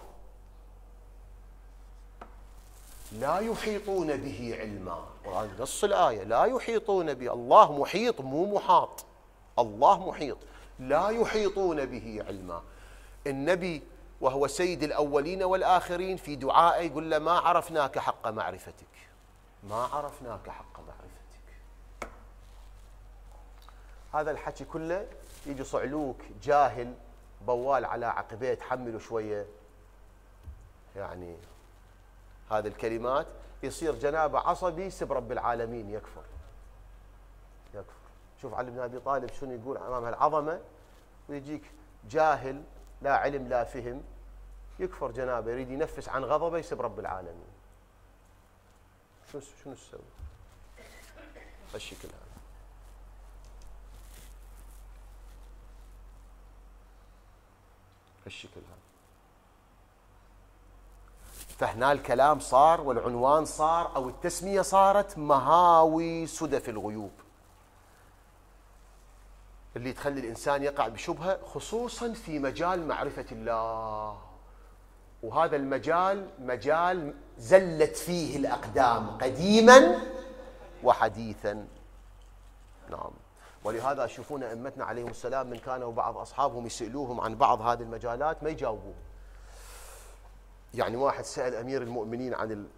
لا يحيطون به علما. وهذا نص الآية: لا يحيطون به. الله محيط مو محاط. الله محيط، لا يحيطون به علما. النبي وهو سيد الأولين والآخرين في دعائه يقول له: ما عرفناك حق معرفتك، ما عرفناك حق معرفتك. هذا الحكي كله يجي صعلوك جاهل بوال على عقبيه تحمله شوية يعني هذه الكلمات، يصير جنابه عصبي يسب رب العالمين، يكفر. شوف علي بن أبي طالب شنو يقول أمام هالعظمة، ويجيك جاهل لا علم لا فهم يكفر جنابه، يريد ينفس عن غضبه يسب رب العالمين. شنو تسوي؟ هالشكل هذا. هالشكل هذا. فهنا الكلام صار والعنوان صار أو التسمية صارت مهاوي سدف الغيوب، اللي تخلي الإنسان يقع بشبهة خصوصا في مجال معرفة الله. وهذا المجال مجال زلت فيه الأقدام قديما وحديثا. نعم. ولهذا يشوفون أئمتنا عليهم السلام من كانوا بعض أصحابهم يسألوهم عن بعض هذه المجالات ما يجاوبون. يعني واحد سأل أمير المؤمنين عن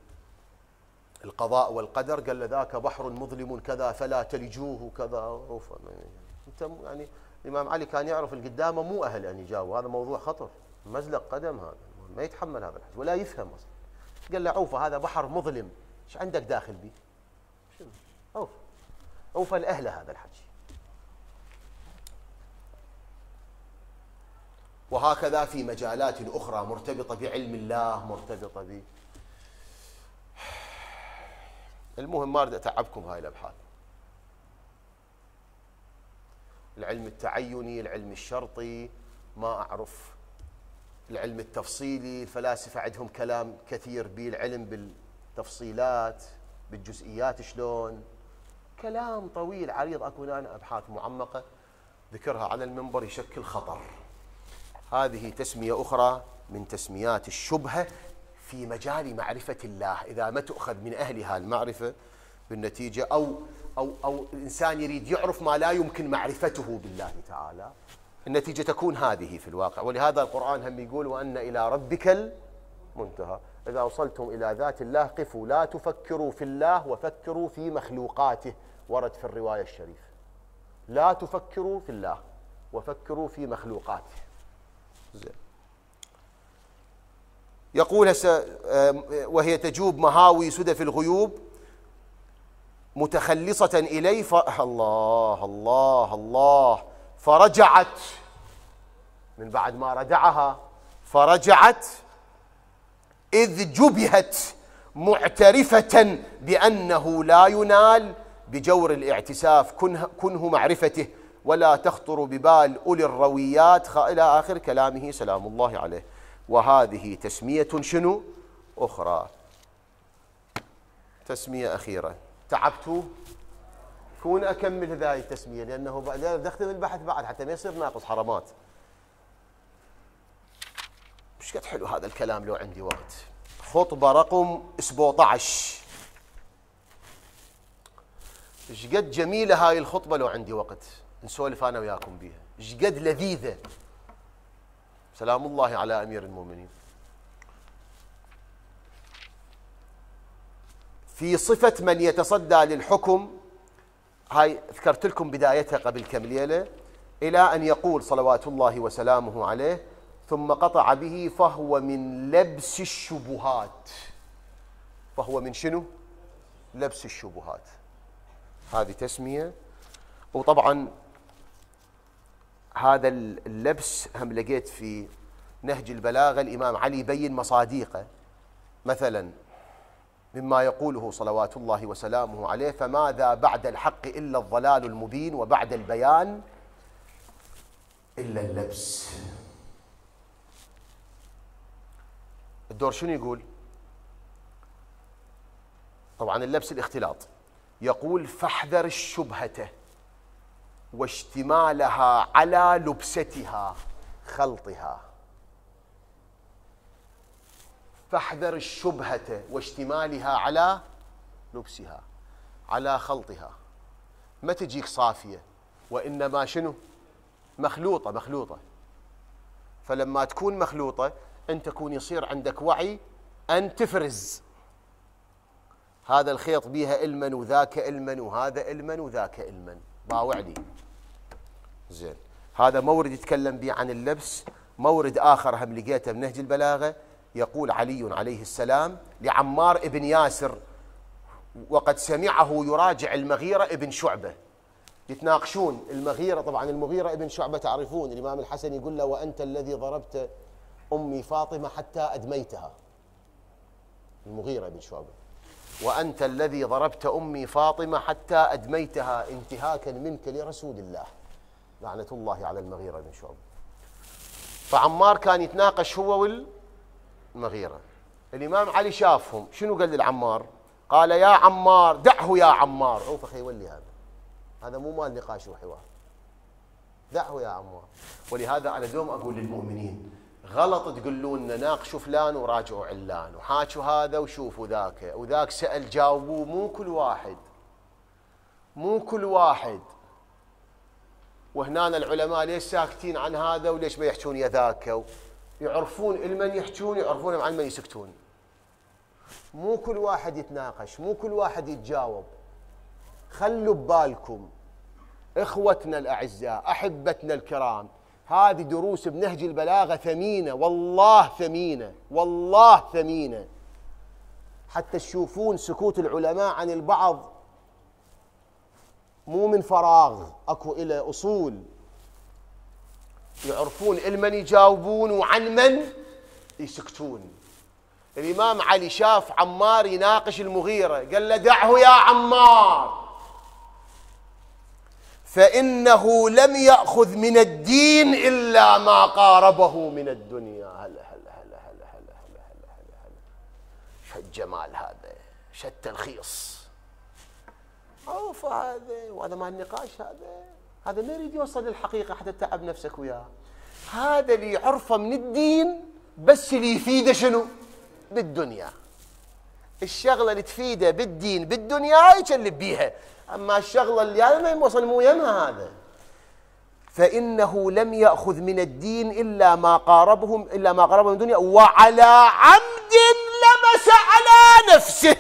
القضاء والقدر، قال له: ذاك بحر مظلم كذا فلا تلجوه كذا. انت يعني الامام علي كان يعرف اللي قدامه مو اهل ان يجاوب، هذا موضوع خطر، مزلق قدم هذا، ما يتحمل هذا الحكي ولا يفهم اصلا. قال له عوفه هذا بحر مظلم، ايش عندك داخل بيه؟ شنو؟ عوفه، عوفه لاهله هذا الحكي. وهكذا في مجالات اخرى مرتبطه بعلم الله، مرتبطه ب المهم ما اريد اتعبكم هاي الابحاث. العلم التعيني، العلم الشرطي، ما اعرف العلم التفصيلي، الفلاسفه عندهم كلام كثير به، العلم بالتفصيلات بالجزئيات شلون، كلام طويل عريض، اكو هنا ابحاث معمقه ذكرها على المنبر يشكل خطر. هذه تسميه اخرى من تسميات الشبهه في مجال معرفه الله، اذا ما تؤخذ من اهلها المعرفه بالنتيجه، او الانسان يريد يعرف ما لا يمكن معرفته بالله تعالى، النتيجه تكون هذه في الواقع. ولهذا القران هم يقول وان الى ربك المنتهى، اذا وصلتم الى ذات الله قفوا لا تفكروا في الله وفكروا في مخلوقاته، ورد في الروايه الشريفه لا تفكروا في الله وفكروا في مخلوقاته. زين. يقول هسه وهي تجوب مهاوي سدف الغيوب متخلصة إليه الله الله الله، فرجعت من بعد ما ردعها، فرجعت إذ جبهت معترفة بأنه لا ينال بجور الاعتساف كنه معرفته، ولا تخطر ببال أولي الرويات إلى آخر كلامه سلام الله عليه. وهذه تسمية شنو؟ أخرى، تسمية أخيرة. تعبتوا؟ كون أكمل هذه التسمية لأنه بدي أختم البحث بعد حتى ما يصير ناقص حرمات. مش قد حلو هذا الكلام لو عندي وقت. خطبة رقم 17. ايش قد جميلة هاي الخطبة لو عندي وقت نسولف أنا وياكم بيها، ايش قد لذيذة. سلام الله على أمير المؤمنين. في صفة من يتصدى للحكم، هاي ذكرت لكم بدايتها قبل كم ليلة، إلى أن يقول صلوات الله وسلامه عليه ثم قطع به فهو من لبس الشبهات. فهو من شنو؟ لبس الشبهات. هذه تسمية. وطبعا هذا اللبس هم لقيت في نهج البلاغة الإمام علي يبين مصاديقه، مثلا مما يقوله صلوات الله وسلامه عليه فماذا بعد الحق إلا الضلال المبين وبعد البيان إلا اللبس. الدور شنو يقول؟ طبعا اللبس الاختلاط. يقول فاحذر الشبهة واشتمالها على لبستها خلطها. فاحذر الشبهة واشتمالها على لبسها على خلطها، ما تجيك صافية وإنما شنو؟ مخلوطة. مخلوطة. فلما تكون مخلوطة أنت تكون يصير عندك وعي أن تفرز هذا الخيط بيها إلما وذاك إلما وهذا إلما وذاك إلما، باوع لي. زين. هذا مورد يتكلم به عن اللبس. مورد آخر هم لقيته بنهج البلاغة، يقول علي عليه السلام لعمار ابن ياسر وقد سمعه يراجع المغيرة ابن شعبة، يتناقشون المغيرة. طبعا المغيرة ابن شعبة تعرفون الإمام الحسن يقول له وأنت الذي ضربت أمي فاطمة حتى أدميتها. المغيرة ابن شعبة وأنت الذي ضربت أمي فاطمة حتى أدميتها انتهاكا منك لرسول الله، لعنة الله على المغيرة بن شعبة. فعمار كان يتناقش هو والمغيرة. الإمام علي شافهم، شنو قال للعمار؟ قال يا عمار دعه يا عمار. عوف أخي ولي هذا مو مال نقاش وحوار، دعه يا عمار. ولهذا أنا دوم أقول للمؤمنين غلط تقولون لنا ناقشوا فلان وراجعوا علان وحاكوا هذا وشوفوا ذاك وذاك سأل جاوبوه. مو كل واحد. وهنا العلماء ليش ساكتين عن هذا وليش ما يحجون يا ذاك؟ يعرفون المن يحجون، يعرفون عن من يسكتون. مو كل واحد يتناقش، مو كل واحد يتجاوب. خلوا ببالكم إخوتنا الأعزاء، أحبتنا الكرام، هذه دروس بنهج البلاغة ثمينة، والله ثمينة، والله ثمينة. حتى تشوفون سكوت العلماء عن البعض مو من فراغ، اكو إلى أصول، يعرفون المن يجاوبون وعن من يسكتون. الإمام علي شاف عمار يناقش المغيرة، قال له دعه يا عمار فإنه لم يأخذ من الدين إلا ما قاربه من الدنيا. هلا هلا هلا هلا هلا هلا هلا هلا هلا، شو الجمال هذا، شو التلخيص. اوف، وهذا ما النقاش، هذا ما يريد يوصل للحقيقة حتى تتعب نفسك وياه. هذا اللي يعرفه من الدين بس اللي يفيده شنو؟ بالدنيا. الشغلة اللي تفيده بالدين بالدنيا يكلب بيها، أما الشغلة اللي هذا ما يوصل مو يمها هذا. فإنه لم يأخذ من الدين إلا ما قاربه من الدنيا، وعلى عمد لمس على نفسه.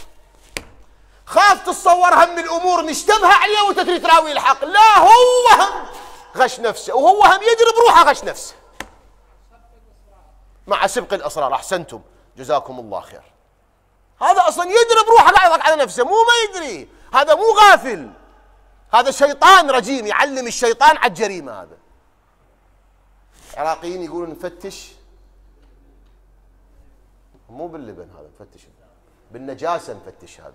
خاف تتصور هم الأمور مشتبهة عليه وأنت تريد تراوي الحق، لا، هو هم غش نفسه، وهو هم يجري بروحه غش نفسه مع سبق الأسرار. أحسنتم، جزاكم الله خير. هذا أصلا يجري بروحه قاعد يضحك على نفسه، مو ما يدري، هذا مو غافل، هذا شيطان رجيم يعلم الشيطان على الجريمة. هذا العراقيين يقولون نفتش مو باللبن، هذا نفتش بالنجاسة، نفتش هذا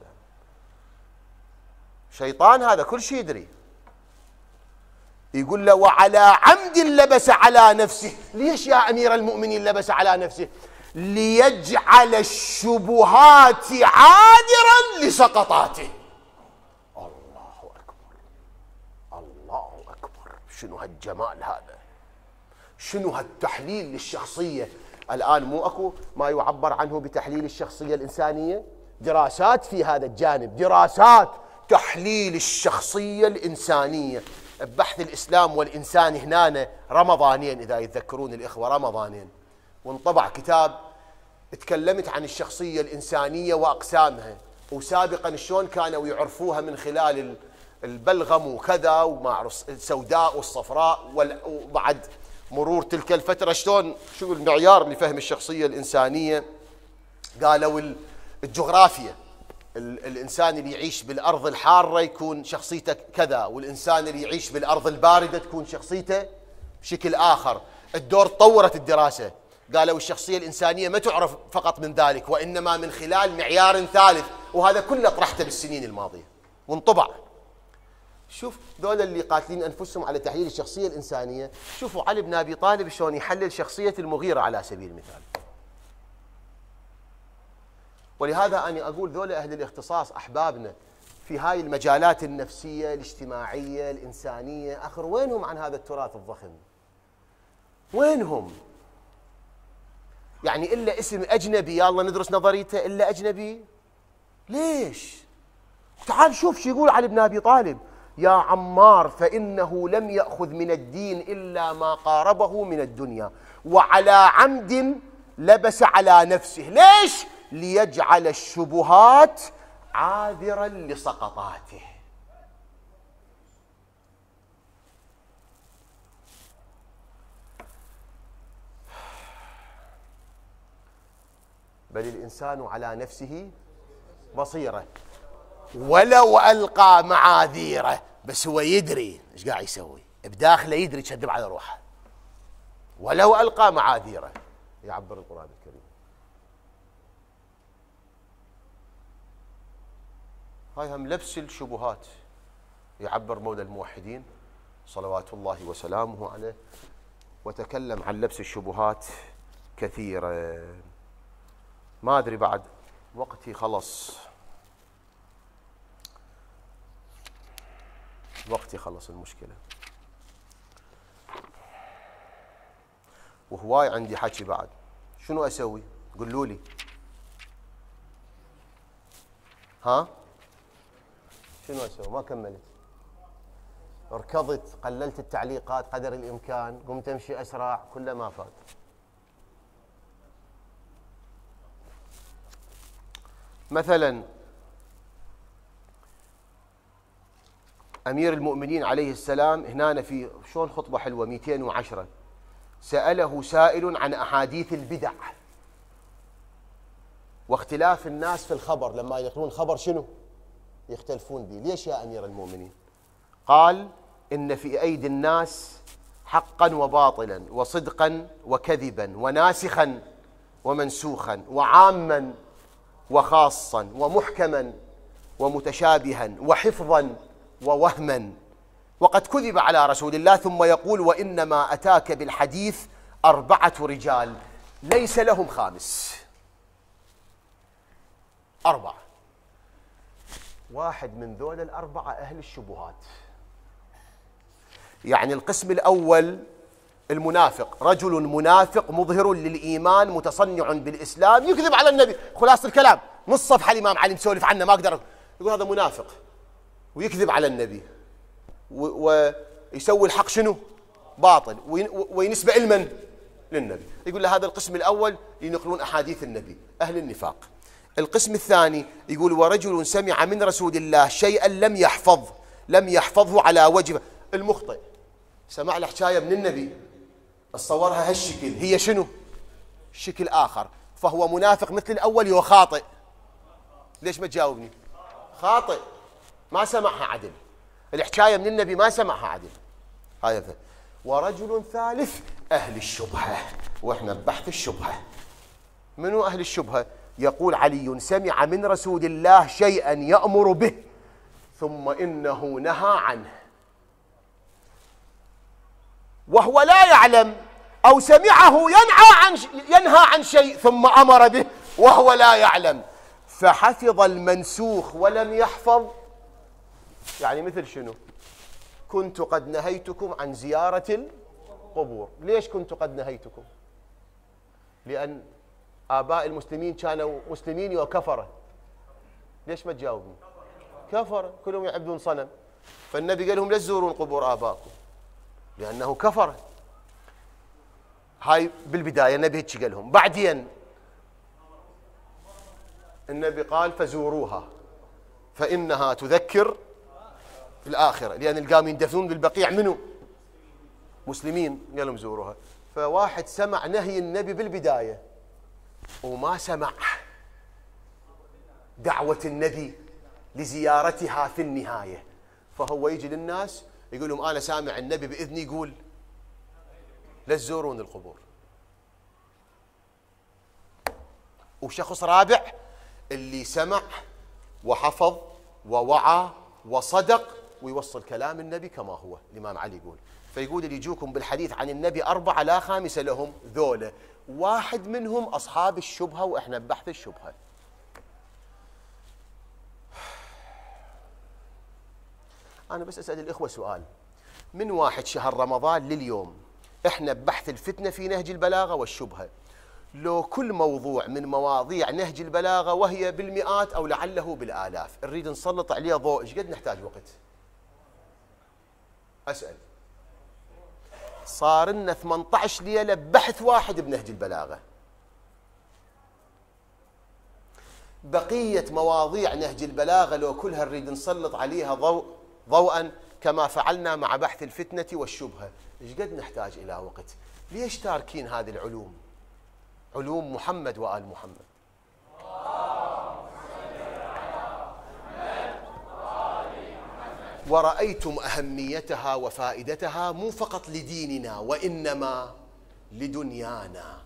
شيطان، هذا كل شيء يدري. يقول له وعلى عمد لبس على نفسه. ليش يا أمير المؤمنين لبس على نفسه؟ ليجعل الشبهات عاذرا لسقطاته. الله أكبر، الله أكبر، شنو هالجمال هذا، شنو هالتحليل للشخصية. الآن مو أكو ما يعبر عنه بتحليل الشخصية الإنسانية، دراسات في هذا الجانب، دراسات تحليل الشخصية الإنسانية ببحث الإسلام والإنسان. هنا رمضانين إذا يتذكرون الإخوة، رمضانين، وانطبع كتاب تكلمت عن الشخصية الإنسانية وأقسامها، وسابقا شلون كانوا يعرفوها من خلال البلغم وكذا وما أعرف السوداء والصفراء، وبعد مرور تلك الفترة شلون شو المعيار لفهم الشخصية الإنسانية. قالوا الجغرافيا، الإنسان اللي يعيش بالأرض الحارة يكون شخصيته كذا، والإنسان اللي يعيش بالأرض الباردة تكون شخصيته بشكل آخر. الدور تطورت الدراسة، قالوا الشخصية الإنسانية ما تعرف فقط من ذلك، وإنما من خلال معيار ثالث، وهذا كله طرحته بالسنين الماضية وانطبع. شوف ذولا اللي قاتلين أنفسهم على تحليل الشخصية الإنسانية، شوفوا علي بن أبي طالب شلون يحلل شخصية المغيرة على سبيل المثال. ولهذا أنا أقول ذولا أهل الاختصاص أحبابنا في هاي المجالات النفسية الاجتماعية الإنسانية، آخر وينهم عن هذا التراث الضخم؟ وينهم؟ يعني إلا اسم أجنبي يلا ندرس نظريته، إلا أجنبي؟ ليش؟ تعال شوف شو يقول علي بن أبي طالب: يا عمار فإنه لم يأخذ من الدين إلا ما قاربه من الدنيا، وعلى عمد لبس على نفسه. ليش؟ ليجعل الشبهات عاذرا لسقطاته. بل الإنسان على نفسه بصيرة ولو ألقى معاذيره. بس هو يدري ايش قاعد يسوي بداخله، يدري يكذب على روحه ولو ألقى معاذيره. يعبر القرآن الكريم. هاي هم لبس الشبهات. يعبر مولى الموحدين صلوات الله وسلامه عليه وتكلم عن لبس الشبهات كثيرا. ما أدري بعد وقتي خلص، وقتي خلص المشكلة، وهواي عندي حكي بعد. شنو أسوي؟ قولوا لي. ها؟ شنو أسوي؟ ما كملت، ركضت، قللت التعليقات قدر الإمكان، قمت أمشي أسرع، كله ما فات. مثلا أمير المؤمنين عليه السلام هنا في شلون خطبة حلوة 210 سأله سائل عن أحاديث البدع واختلاف الناس في الخبر، لما ينقلون خبر شنو يختلفون به، ليش يا أمير المؤمنين؟ قال إن في أيدي الناس حقا وباطلا وصدقا وكذبا وناسخا ومنسوخا وعاما وخاصا ومحكما ومتشابها وحفظا ووهما، وقد كذب على رسول الله، ثم يقول وإنما أتاك بالحديث 4 رجال ليس لهم خامس. 4، واحد من ذول ال4 أهل الشبهات. يعني القسم الأول المنافق، رجل منافق مظهر للإيمان متصنع بالإسلام يكذب على النبي، خلاصة الكلام نص صفحة الإمام علي مسولف عنه ما أقدر، يقول هذا منافق ويكذب على النبي ويسوي الحق شنو باطل وينسب علما للنبي، يقول له هذا القسم الأول ينقلون أحاديث النبي أهل النفاق. القسم الثاني يقول ورجل سمع من رسول الله شيئا لم يحفظه على وجه، المخطئ سمع له حكاية من النبي تصورها هالشكل، هي شنو شكل آخر، فهو منافق مثل الأول وخاطئ. ليش ما تجاوبني؟ خاطئ ما سمعها عدل، الحكاية من النبي ما سمعها عدل. هذا. ورجل ثالث أهل الشبهة، وإحنا ببحث الشبهة. منو أهل الشبهة؟ يقول علي سمع من رسول الله شيئا يأمر به ثم إنه نهى عنه وهو لا يعلم، أو سمعه ينهى عن شيء ثم أمر به وهو لا يعلم، فحفظ المنسوخ ولم يحفظ. يعني مثل شنو؟ كنت قد نهيتكم عن زيارة القبور. ليش كنت قد نهيتكم؟ لأن آباء المسلمين كانوا مسلمين وكفرة. ليش ما تجاوبني؟ كفرة، كلهم يعبدون صنم، فالنبي قال لهم لا تزورون قبور آبائكم لأنه كفر. هاي بالبداية النبي هيك قال لهم. بعدين النبي قال فزوروها فإنها تذكر في الآخرة، لأن القام يندفنون بالبقيع منو؟ مسلمين، قال لهم زوروها. فواحد سمع نهي النبي بالبداية وما سمع دعوة النبي لزيارتها في النهاية، فهو يجي للناس يقول لهم أنا سامع النبي بإذني يقول لا تزورون القبور. وشخص رابع اللي سمع وحفظ ووعى وصدق ويوصل كلام النبي كما هو. الإمام علي يقول، فيقول اللي يجوكم بالحديث عن النبي 4 لا خامس لهم، ذولا واحد منهم أصحاب الشبهة، وإحنا ببحث الشبهة. أنا بس أسأل الإخوة سؤال، من 1 شهر رمضان لليوم إحنا ببحث الفتنة في نهج البلاغة والشبهة، لو كل موضوع من مواضيع نهج البلاغة وهي بالمئات أو لعله بالآلاف نريد نسلط عليه ضوء، إيش قد نحتاج وقت؟ أسأل. صار لنا 18 ليلة بحث واحد بنهج البلاغة. بقية مواضيع نهج البلاغة لو كلها نريد نسلط عليها ضوءا كما فعلنا مع بحث الفتنة والشبهة، إيش قد نحتاج إلى وقت؟ ليش تاركين هذه العلوم؟ علوم محمد وآل محمد. ورأيتم أهميتها وفائدتها مو فقط لديننا وإنما لدنيانا.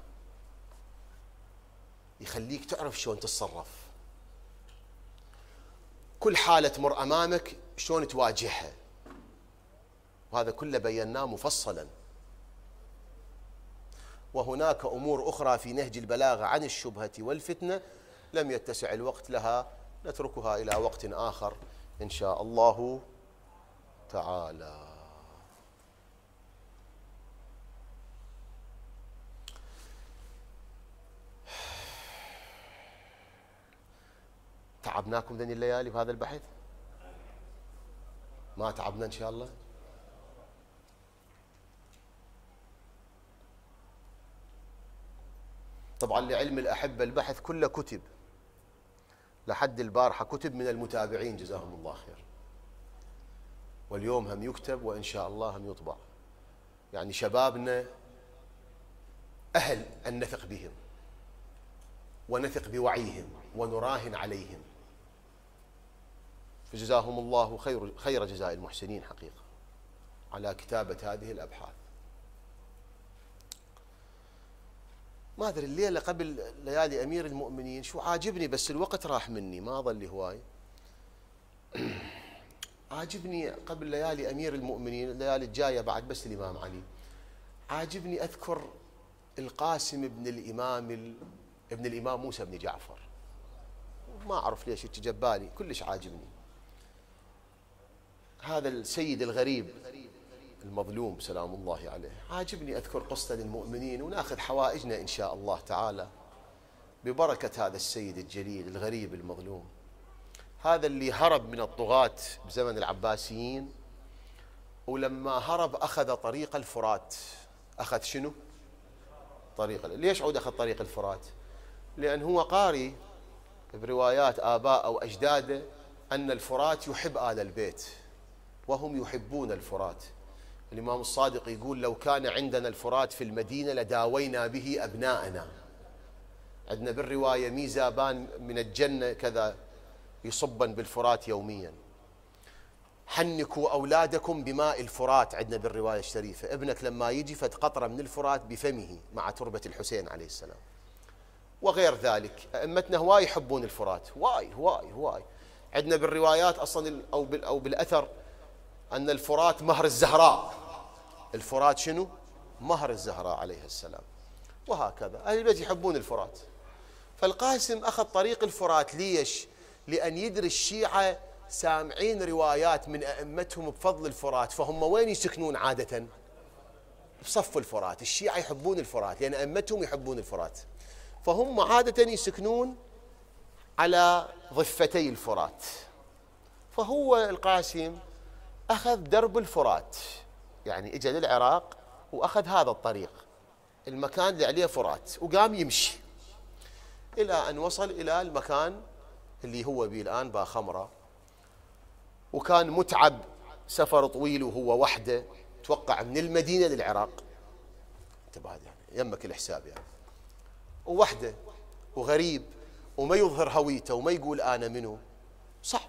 يخليك تعرف شلون تتصرف، كل حالة تمر أمامك شلون تواجهها، وهذا كله بيناه مفصلا. وهناك أمور أخرى في نهج البلاغة عن الشبهة والفتنة لم يتسع الوقت لها، نتركها إلى وقت آخر إن شاء الله تعالى. تعبناكم ذني الليالي بهذا البحث؟ ما تعبنا إن شاء الله؟ طبعا لعلم الأحبة البحث كله كتب، لحد البارحة كتب من المتابعين جزاهم الله خير. واليوم هم يكتب وإن شاء الله هم يطبع. يعني شبابنا أهل أن نثق بهم ونثق بوعيهم ونراهن عليهم، فجزاهم الله خير جزاء المحسنين حقيقة على كتابة هذه الأبحاث. ما أدري الليلة قبل ليالي أمير المؤمنين شو عاجبني، بس الوقت راح مني ما ظل لي هواي. عاجبني قبل ليالي أمير المؤمنين، الليالي الجاية بعد بس الإمام علي، عاجبني أذكر القاسم ابن الإمام موسى بن جعفر. ما أعرف ليش جبالي كلش عاجبني هذا السيد الغريب المظلوم سلام الله عليه. عاجبني أذكر قصة للمؤمنين وناخذ حوائجنا إن شاء الله تعالى ببركة هذا السيد الجليل الغريب المظلوم، هذا اللي هرب من الطغاة بزمن العباسيين، ولما هرب أخذ طريق الفرات. أخذ شنو؟ ليش عود أخذ طريق الفرات؟ لأن هو قاري بروايات آباء أو أجداده أن الفرات يحب آل البيت وهم يحبون الفرات. الإمام الصادق يقول لو كان عندنا الفرات في المدينة لداوينا به أبناءنا. عندنا بالرواية ميزابان من الجنة كذا يصبن بالفرات يوميا. حنكوا أولادكم بماء الفرات، عندنا بالرواية الشريفة ابنك لما يجي فد قطرة من الفرات بفمه مع تربة الحسين عليه السلام. وغير ذلك أئمتنا هواي يحبون الفرات، هواي. عندنا بالروايات أصلا أو بالأثر أن الفرات مهر الزهراء. الفرات شنو؟ مهر الزهراء عليه السلام. وهكذا أهل البيت يحبون الفرات. فالقاسم أخذ طريق الفرات. ليش؟ لأن يدري الشيعة سامعين روايات من أئمتهم بفضل الفرات، فهم وين يسكنون عادة؟ بصف الفرات. الشيعة يحبون الفرات لأن أئمتهم يحبون الفرات، فهم عادة يسكنون على ضفتي الفرات. فهو القاسم أخذ درب الفرات، يعني إجا للعراق وأخذ هذا الطريق المكان اللي عليه فرات وقام يمشي إلى أن وصل إلى المكان اللي هو به الآن باخمرة. وكان متعب، سفر طويل وهو وحده، توقع من المدينة للعراق، انتبه يعني يمك الحساب يعني، ووحده وغريب وما يظهر هويته وما يقول أنا منه، صعب.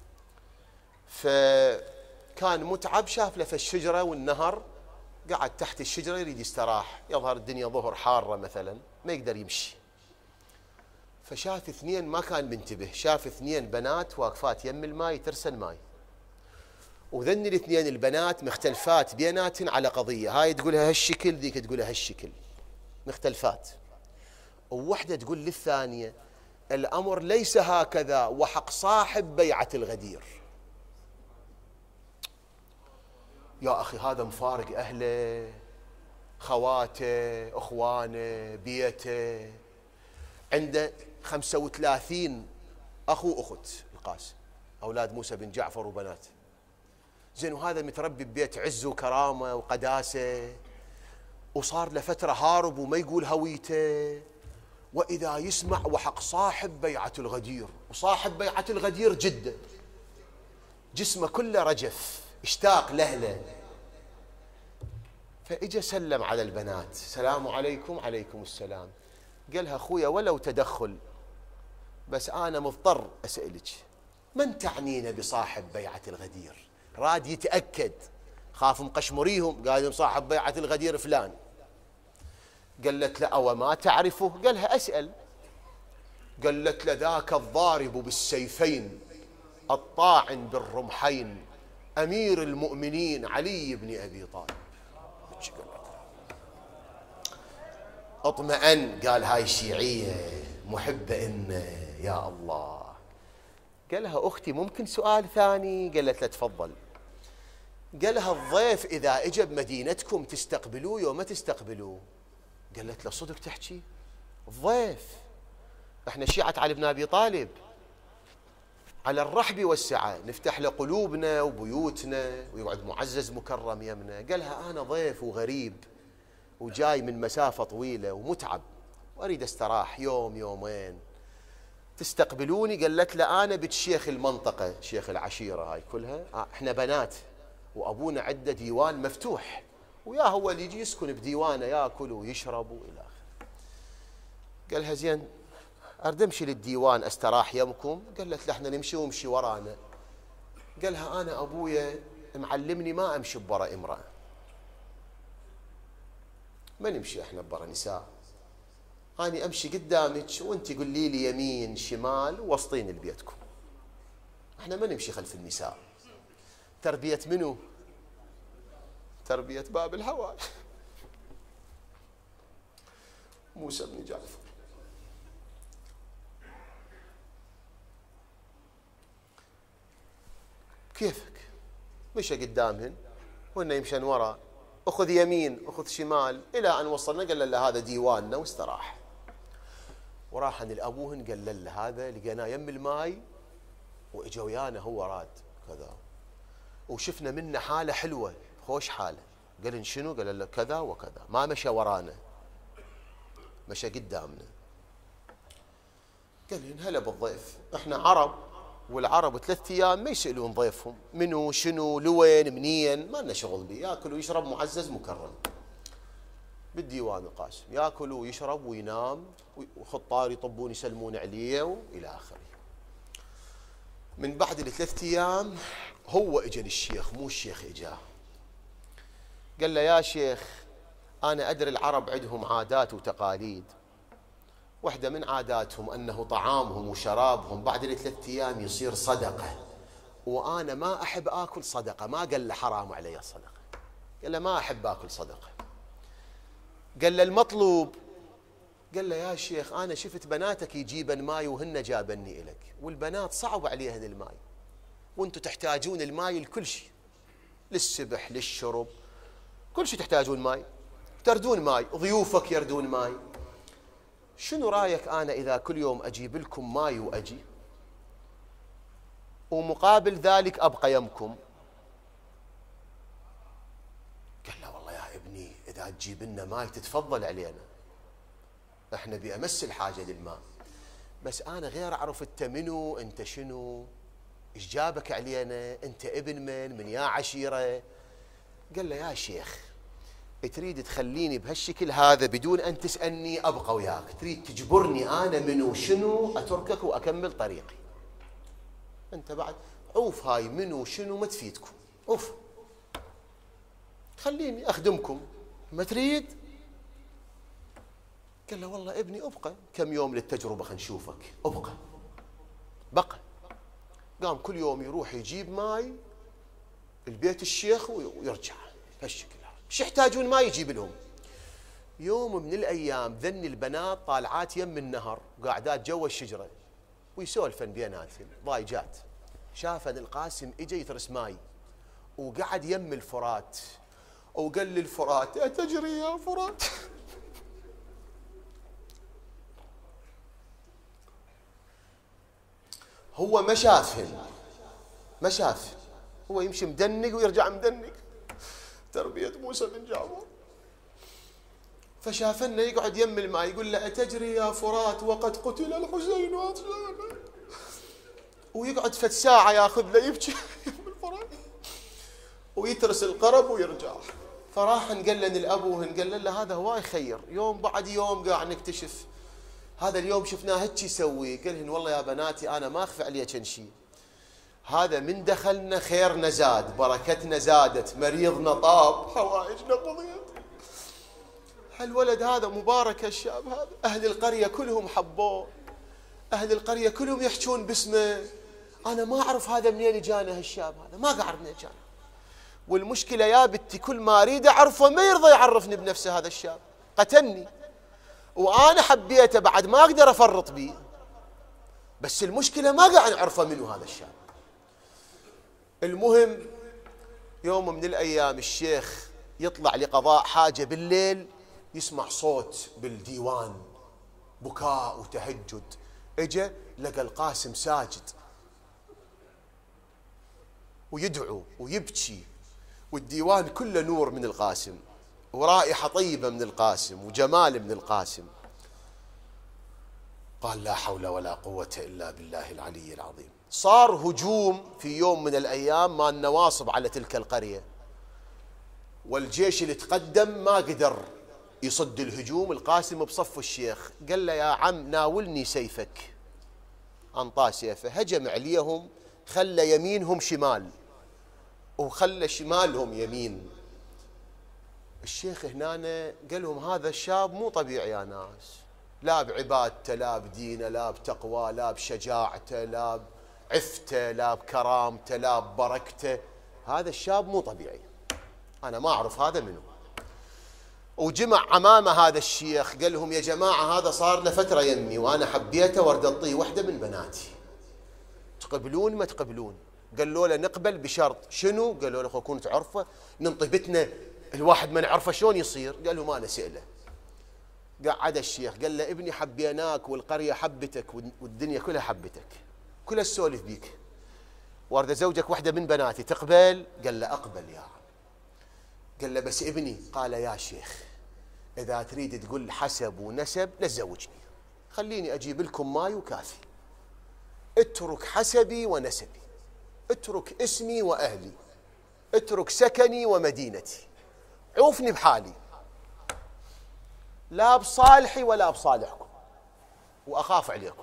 فكان متعب، شاف له في الشجرة والنهر، قعد تحت الشجرة يريد يستراح، يظهر الدنيا ظهر حارة مثلا ما يقدر يمشي. فشاف اثنين، ما كان منتبه، شاف اثنين بنات واقفات يم الماي ترسل ماي، وذن الاثنين البنات مختلفات بيناتهن على قضية، هاي تقولها هالشكل ذيك تقولها هالشكل، مختلفات. ووحدة تقول للثانية الأمر ليس هكذا وحق صاحب بيعة الغدير. يا أخي هذا مفارق أهله، خواته، أخوانه، بيته، عنده 35 أخو وأخت القاسم، أولاد موسى بن جعفر وبنات. زين، وهذا متربي ببيت عز وكرامة وقداسة، وصار لفترة هارب وما يقول هويته، وإذا يسمع وحق صاحب بيعة الغدير، وصاحب بيعة الغدير جدا، جسمه كله رجف، اشتاق لهله. فإجا سلم على البنات، السلام عليكم. عليكم السلام. قالها أخويا ولو تدخل، بس أنا مضطر أسألك، من تعنين بصاحب بيعة الغدير؟ راد يتأكد، خاف مقشمريهم، قال لهم صاحب بيعة الغدير فلان. قالت له أو ما تعرفه؟ قالها أسأل. قالت له ذاك الضارب بالسيفين الطاعن بالرمحين أمير المؤمنين علي بن أبي طالب. اطمئن، قال هاي شيعية محبة إن يا الله. قالها أختي ممكن سؤال ثاني؟ قالت له تفضل. قالها الضيف إذا إجا بمدينتكم تستقبلوه يوم ما تستقبلوه؟ قالت له صدق تحكي؟ الضيف احنا شيعة علي بن أبي طالب على الرحب والسعة، نفتح له قلوبنا وبيوتنا ويقعد معزز مكرم يمنا. قالها أنا ضيف وغريب وجاي من مسافة طويلة ومتعب وأريد استراح يوم يومين، تستقبلوني؟ قالت له أنا بنت شيخ المنطقة، شيخ العشيرة هاي كلها، احنا بنات وأبونا عنده ديوان مفتوح، ويا هو اللي يجي يسكن بديوانه ياكل ويشرب والى اخره. قالها زين اريد امشي للديوان استراح يمكم؟ قالت له احنا نمشي وامشي ورانا. قالها انا ابويا معلمني ما امشي بورا امراه، ما نمشي احنا بورا نساء، اني امشي قدامك وانت قولي لي يمين شمال ووسطين لبيتكم، احنا ما نمشي خلف النساء. تربية منو؟ تربية باب الهوى موسى بن جعفر. كيفك؟ مشى قدامهن وإنه يمشن وراء، أخذ يمين أخذ شمال إلى أن وصلنا. قال له هذا ديواننا واستراح. وراحن الأبوهن قال له هذا لقيناه يم الماي وإجا ويانا هو راد كذا، وشفنا منه حالة حلوة خوش حالة. قال شنو؟ قال له كذا وكذا. ما مشى ورانا، مشى قدامنا. قال هلا بالضيف، احنا عرب والعرب 3 أيام ما يسألون ضيفهم منو شنو لوين منين، ما لنا شغل به، ياكل ويشرب معزز مكرم بالديوان القاسم، ياكل ويشرب وينام وخطار يطبون يسلمون عليه والى اخره. من بعد 3 أيام هو اجى للشيخ، مو الشيخ اجاه. قال له يا شيخ انا ادري العرب عندهم عادات وتقاليد، واحدة من عاداتهم أنه طعامهم وشرابهم بعد 3 أيام يصير صدقة، وأنا ما أحب آكل صدقة. ما قال له حرام علي الصدقة، قال له ما أحب آكل صدقة. قال له المطلوب؟ قال له يا شيخ أنا شفت بناتك يجيبن ماي وهن جابني إلك، والبنات صعب عليهن الماي، وانتم تحتاجون الماي لكل شيء، للسبح للشرب كل شيء تحتاجون ماي، تردون ماي، ضيوفك يردون ماي. شنو رايك انا اذا كل يوم اجيب لكم ماي واجي ومقابل ذلك ابقى يمكم؟ قال له والله يا ابني اذا تجيب لنا ماي تتفضل علينا، احنا بامس الحاجه للماء، بس انا غير اعرف انت منو، انت شنو، ايش جابك علينا، انت ابن من يا عشيره. قال له يا شيخ تريد تخليني بهالشكل هذا بدون أن تسألني أبقى وياك، تريد تجبرني أنا منو شنو أتركك وأكمل طريقي، أنت بعد عوف هاي منو شنو ما تفيدكم، عوف خليني أخدمكم ما تريد. قال له والله ابني أبقى كم يوم للتجربة خلينا نشوفك، أبقى بقى. قام كل يوم يروح يجيب ماي البيت الشيخ ويرجع بهالشكل. ايش يحتاجون ما يجيب لهم. يوم من الايام ذني البنات طالعات يم النهر وقاعدات جوا الشجره ويسولفن بيناتهن ضايجات، شافن القاسم اجى يترس ماي وقعد يم الفرات وقال للفرات اتجري يا فرات هو ما شافهن، ما شاف، هو يمشي مدنق ويرجع مدنق، تربية موسى بن جعفر. فشافنا يقعد يم الماء يقول له أتجري يا فرات وقد قتل الحسين ويقعد فد ساعة ياخذ له يبكي بالفرات ويترس القرب ويرجع. فراحن قال لنا الأبوهن قال له هذا هواي خير، يوم بعد يوم قاعد نكتشف هذا اليوم شفناه هيك يسوي. قالهن والله يا بناتي أنا ما أخفي عليك شيء، هذا من دخلنا خيرنا زاد، بركتنا زادت، مريضنا طاب، حوائجنا قضيت. هالولد هذا مبارك، الشاب هذا أهل القرية كلهم حبوه، أهل القرية كلهم يحجون باسمه. أنا ما أعرف هذا منين جانا هالشاب هذا، ما قاعد منين جانا. والمشكلة يا بنتي كل ما أريد أعرفه ما يرضى يعرفني بنفسه هذا الشاب، قتلني وأنا حبيته بعد ما أقدر أفرط بيه، بس المشكلة ما قاعد أعرفه منو هذا الشاب. المهم يوم من الأيام الشيخ يطلع لقضاء حاجة بالليل، يسمع صوت بالديوان بكاء وتهجد، اجى لقى القاسم ساجد ويدعو ويبكي، والديوان كله نور من القاسم ورائحة طيبة من القاسم وجمال من القاسم. قال لا حول ولا قوة إلا بالله العلي العظيم. صار هجوم في يوم من الأيام مال النواصب على تلك القرية، والجيش اللي تقدم ما قدر يصد الهجوم. القاسم بصف الشيخ قال له يا عم ناولني سيفك، أنطاه سيفه، هجم عليهم، خلى يمينهم شمال وخلى شمالهم يمين. الشيخ هنا قال لهم هذا الشاب مو طبيعي يا ناس، لا بعبادته، لا بدينه، لا بتقوى، لا بشجاعته، لا بعفته، لا بكرامته، لا ببركته، هذا الشاب مو طبيعي، أنا ما أعرف هذا منه. وجمع أمام هذا الشيخ قال لهم يا جماعة هذا صار له فترة يمي وأنا حبيته وارد أعطيه وحدة من بناتي، تقبلون ما تقبلون؟ قالوا له نقبل بشرط. شنو؟ قالوا له كون تعرفه ننطي بتنا الواحد ما نعرفه شلون يصير؟ قال له ما نسأله. قعد الشيخ قال له ابني حبيناك والقرية حبتك والدنيا كلها حبتك، كلها السولف بيك، وارد زوجك وحدة من بناتي، تقبل؟ قال له أقبل يا عم. قال له بس ابني. قال يا شيخ إذا تريد تقول حسب ونسب لا تزوجني، خليني أجيب لكم ماي وكافي، اترك حسبي ونسبي، اترك اسمي وأهلي، اترك سكني ومدينتي، عوفني بحالي، لا بصالحي ولا بصالحكم، وأخاف عليكم.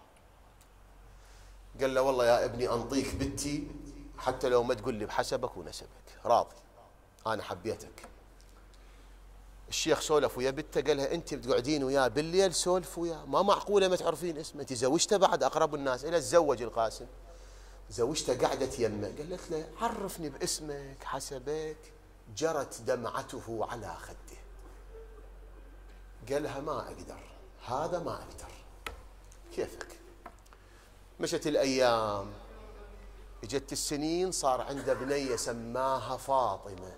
قال له والله يا ابني أنطيك بنتي حتى لو ما تقول لي بحسبك ونسبك، راضي، أنا حبيتك. الشيخ سولف ويا بنته، قال لها أنت بتقعدين وياه بالليل سولف وياه، ما معقولة ما تعرفين اسمه، أنت زوجته بعد أقرب الناس إلى تزوج القاسم. زوجته قعدت يمه، قالت له عرفني باسمك حسبك، جرت دمعته على خده. قالها ما أقدر، هذا ما أقدر. كيفك؟ مشت الأيام، اجت السنين، صار عنده بنية سماها فاطمة.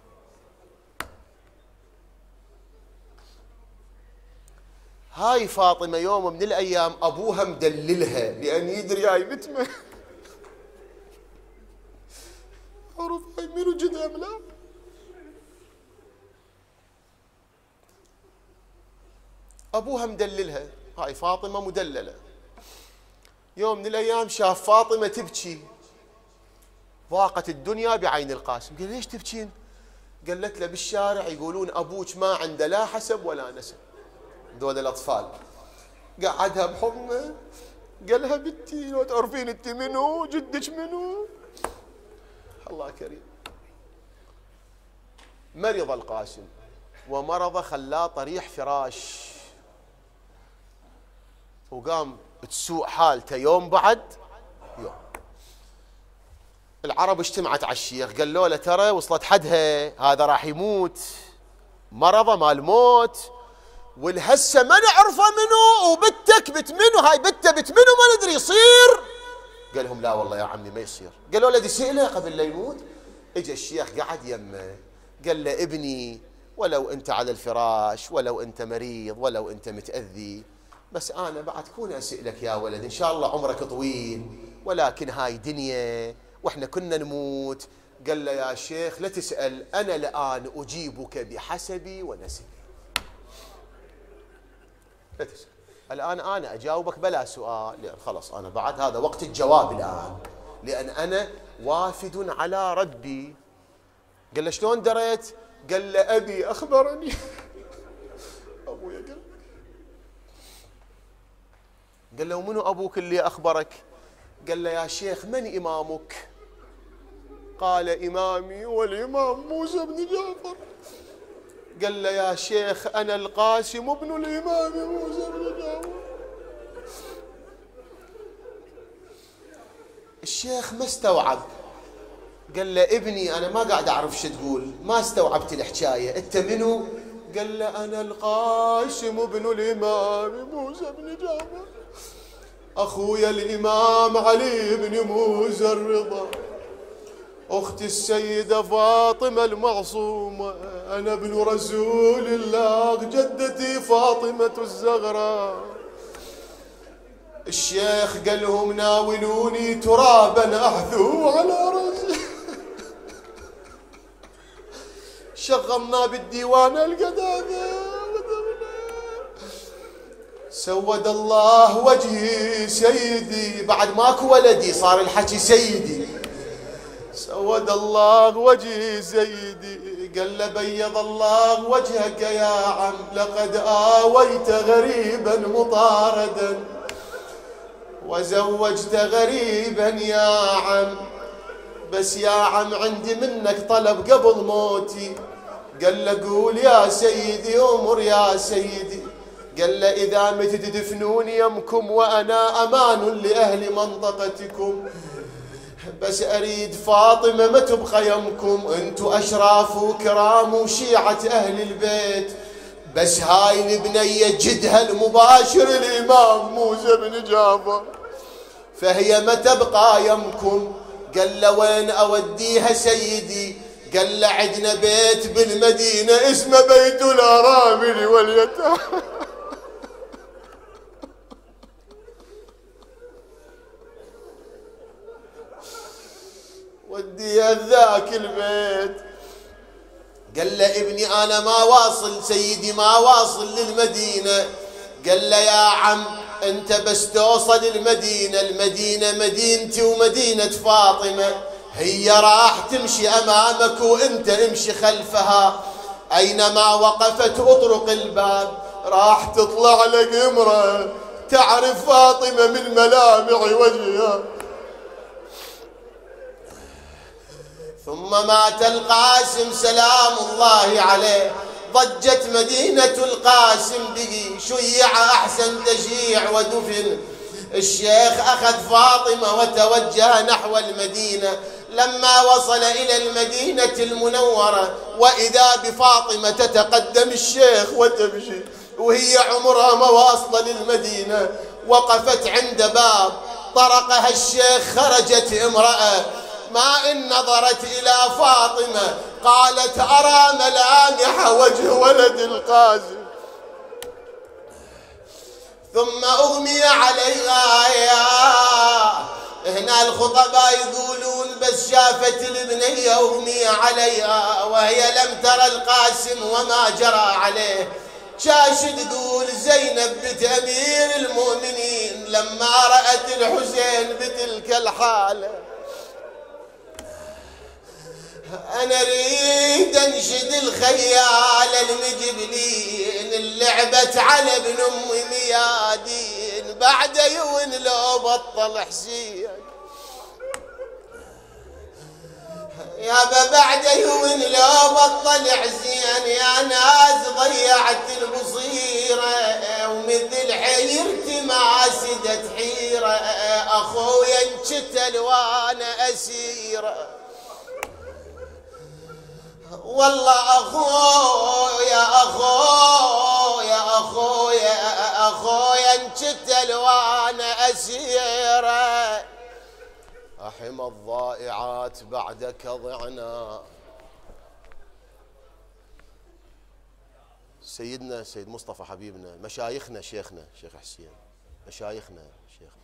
هاي فاطمة يوم من الأيام أبوها مدللها لأن يدري هاي بتمه، عرف هاي منو جدها ملا. أبوها مدللها، هاي فاطمة مدللة. يوم من الأيام شاف فاطمة تبكي، ضاقت الدنيا بعين القاسم. قال ليش تبكين؟ قالت له بالشارع يقولون أبوك ما عنده لا حسب ولا نسب، دول الأطفال. قعدها بحضنه، قال لها بنتي لو تعرفين انت منو، جدك منو. الله كريم. مرض القاسم، ومرضه خلاه طريح فراش، وقام تسوء حالته يوم بعد يوم. العرب اجتمعت على الشيخ، قالوا له ترى وصلت حدها، هذا راح يموت، مرضه مال موت، والهسه ما نعرفه منو، وبتك بت منو، هاي بته بت منو ما ندري يصير. قال لهم لا والله يا عمي ما يصير. قالوا له دي سئله قبل لا يموت. اجى الشيخ قعد يمه، قال له ابني ولو انت على الفراش، ولو انت مريض، ولو انت متأذي، بس انا بعد كون اسئلك يا ولد، ان شاء الله عمرك طويل، ولكن هاي دنيا واحنا كنا نموت. قال له يا شيخ لا تسأل، انا الان اجيبك بحسبي ونسبي، لا تسأل، الان انا اجاوبك بلا سؤال، لان خلص انا بعد هذا وقت الجواب الان، لان انا وافد على ربي. قال له شلون دريت؟ قال له ابي اخبرني. ابويا قال له ومنو ابوك اللي اخبرك؟ قال له يا شيخ من امامك؟ قال امامي والامام موسى بن جعفر. قال له يا شيخ انا القاسم ابن الامام موسى بن جعفر. الشيخ ما استوعب، قال له ابني انا ما قاعد اعرف شو تقول، ما استوعبت الحكايه، انت منو؟ قال له انا القاسم ابن الامام موسى بن جعفر، اخويا الامام علي بن موسى الرضا، اختي السيده فاطمه المعصومه، انا ابن رسول الله، جدتي فاطمه الزغراء. الشيخ قال لهم ناولوني ترابا احثو على راسي. شغلنا بالديوان القدامى، سود الله وجهي سيدي، بعد ماكو ولدي صار الحكي سيدي. سود الله وجهي سيدي، قال له بيض الله وجهك يا عم، لقد آويت غريبا مطاردا وزوجت غريبا يا عم، بس يا عم عندي منك طلب قبل موتي. قال له قول يا سيدي أمر يا سيدي. قال له إذا مت تدفنوني يمكم وأنا أمان لأهل منطقتكم، بس أريد فاطمة ما تبقى يمكم، أنتوا أشراف وكرام وشيعة أهل البيت، بس هاي البنية جدها المباشر الإمام موسى بن جعفر، فهي ما تبقى يمكم. قال له وين أوديها سيدي؟ قال له عندنا بيت بالمدينة اسمه بيت الأرامل واليتامى. وديها ذاك البيت. قال له ابني أنا ما واصل سيدي، ما واصل للمدينة. قال له يا عم أنت بس توصل المدينة، المدينة مدينتي ومدينة فاطمة، هي راح تمشي أمامك وأنت امشي خلفها، أينما وقفت أطرق الباب راح تطلع لك امرأة تعرف فاطمة من ملامع وجهها. ثم مات القاسم سلام الله عليه، ضجت مدينة القاسم به، شيع أحسن تشييع ودفن. الشيخ أخذ فاطمة وتوجه نحو المدينة. لما وصل إلى المدينة المنورة وإذا بفاطمة تتقدم الشيخ وتمشي وهي عمرها ما واصلة للمدينة. وقفت عند باب، طرقها الشيخ، خرجت امرأة، ما إن نظرت إلى فاطمة قالت أرى ملامح وجه ولد القاسم. ثم أغمي عليها. هنا الخطباء يقولون بس شافت البنية أغمي عليها وهي لم ترى القاسم وما جرى عليه. شاش تقول زينب بنت أمير المؤمنين لما رأت الحسين بتلك الحالة، أنا أريد أنشد الخيال المجبلين اللي لعبت على ابن أم ميادين، بعد يون لو بطل حسين يابا، بعد يون لو بطل حسين يا ناس ضيعت البصيرة، ومثل حيرتي ما سدت حيرة، أخويا انشتل وأنا أسيرة. والله أخويا أخويا أخويا أخويا انشتل وأنا أسيرة، أحم الضائعات بعدك ضعنا. سيدنا سيد مصطفى حبيبنا، مشايخنا، شيخنا شيخ حسين، مشايخنا شيخنا.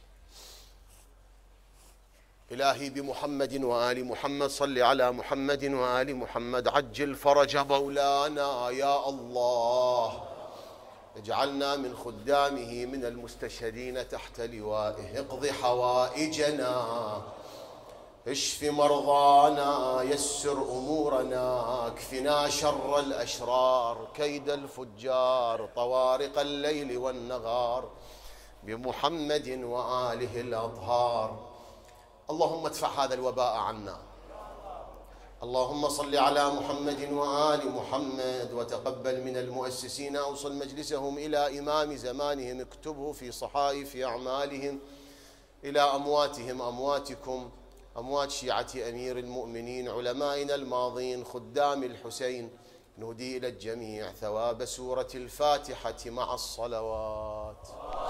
إلهي بمحمد وآل محمد صل على محمد وآل محمد، عجل فرج مولانا يا الله، اجعلنا من خدامه من المستشهدين تحت لوائه، اقض حوائجنا، اشف مرضانا، يسر أمورنا، اكفنا شر الأشرار، كيد الفجار، طوارق الليل والنهار، بمحمد وآله الأطهار. اللهم ادفع هذا الوباء عنا. اللهم صل على محمد وآل محمد، وتقبل من المؤسسين، أوصل مجلسهم إلى إمام زمانهم، اكتبه في صحائف أعمالهم إلى أمواتهم، أمواتكم، أموات شيعة أمير المؤمنين، علمائنا الماضين، خدام الحسين. نهدي إلى الجميع ثواب سورة الفاتحة مع الصلوات.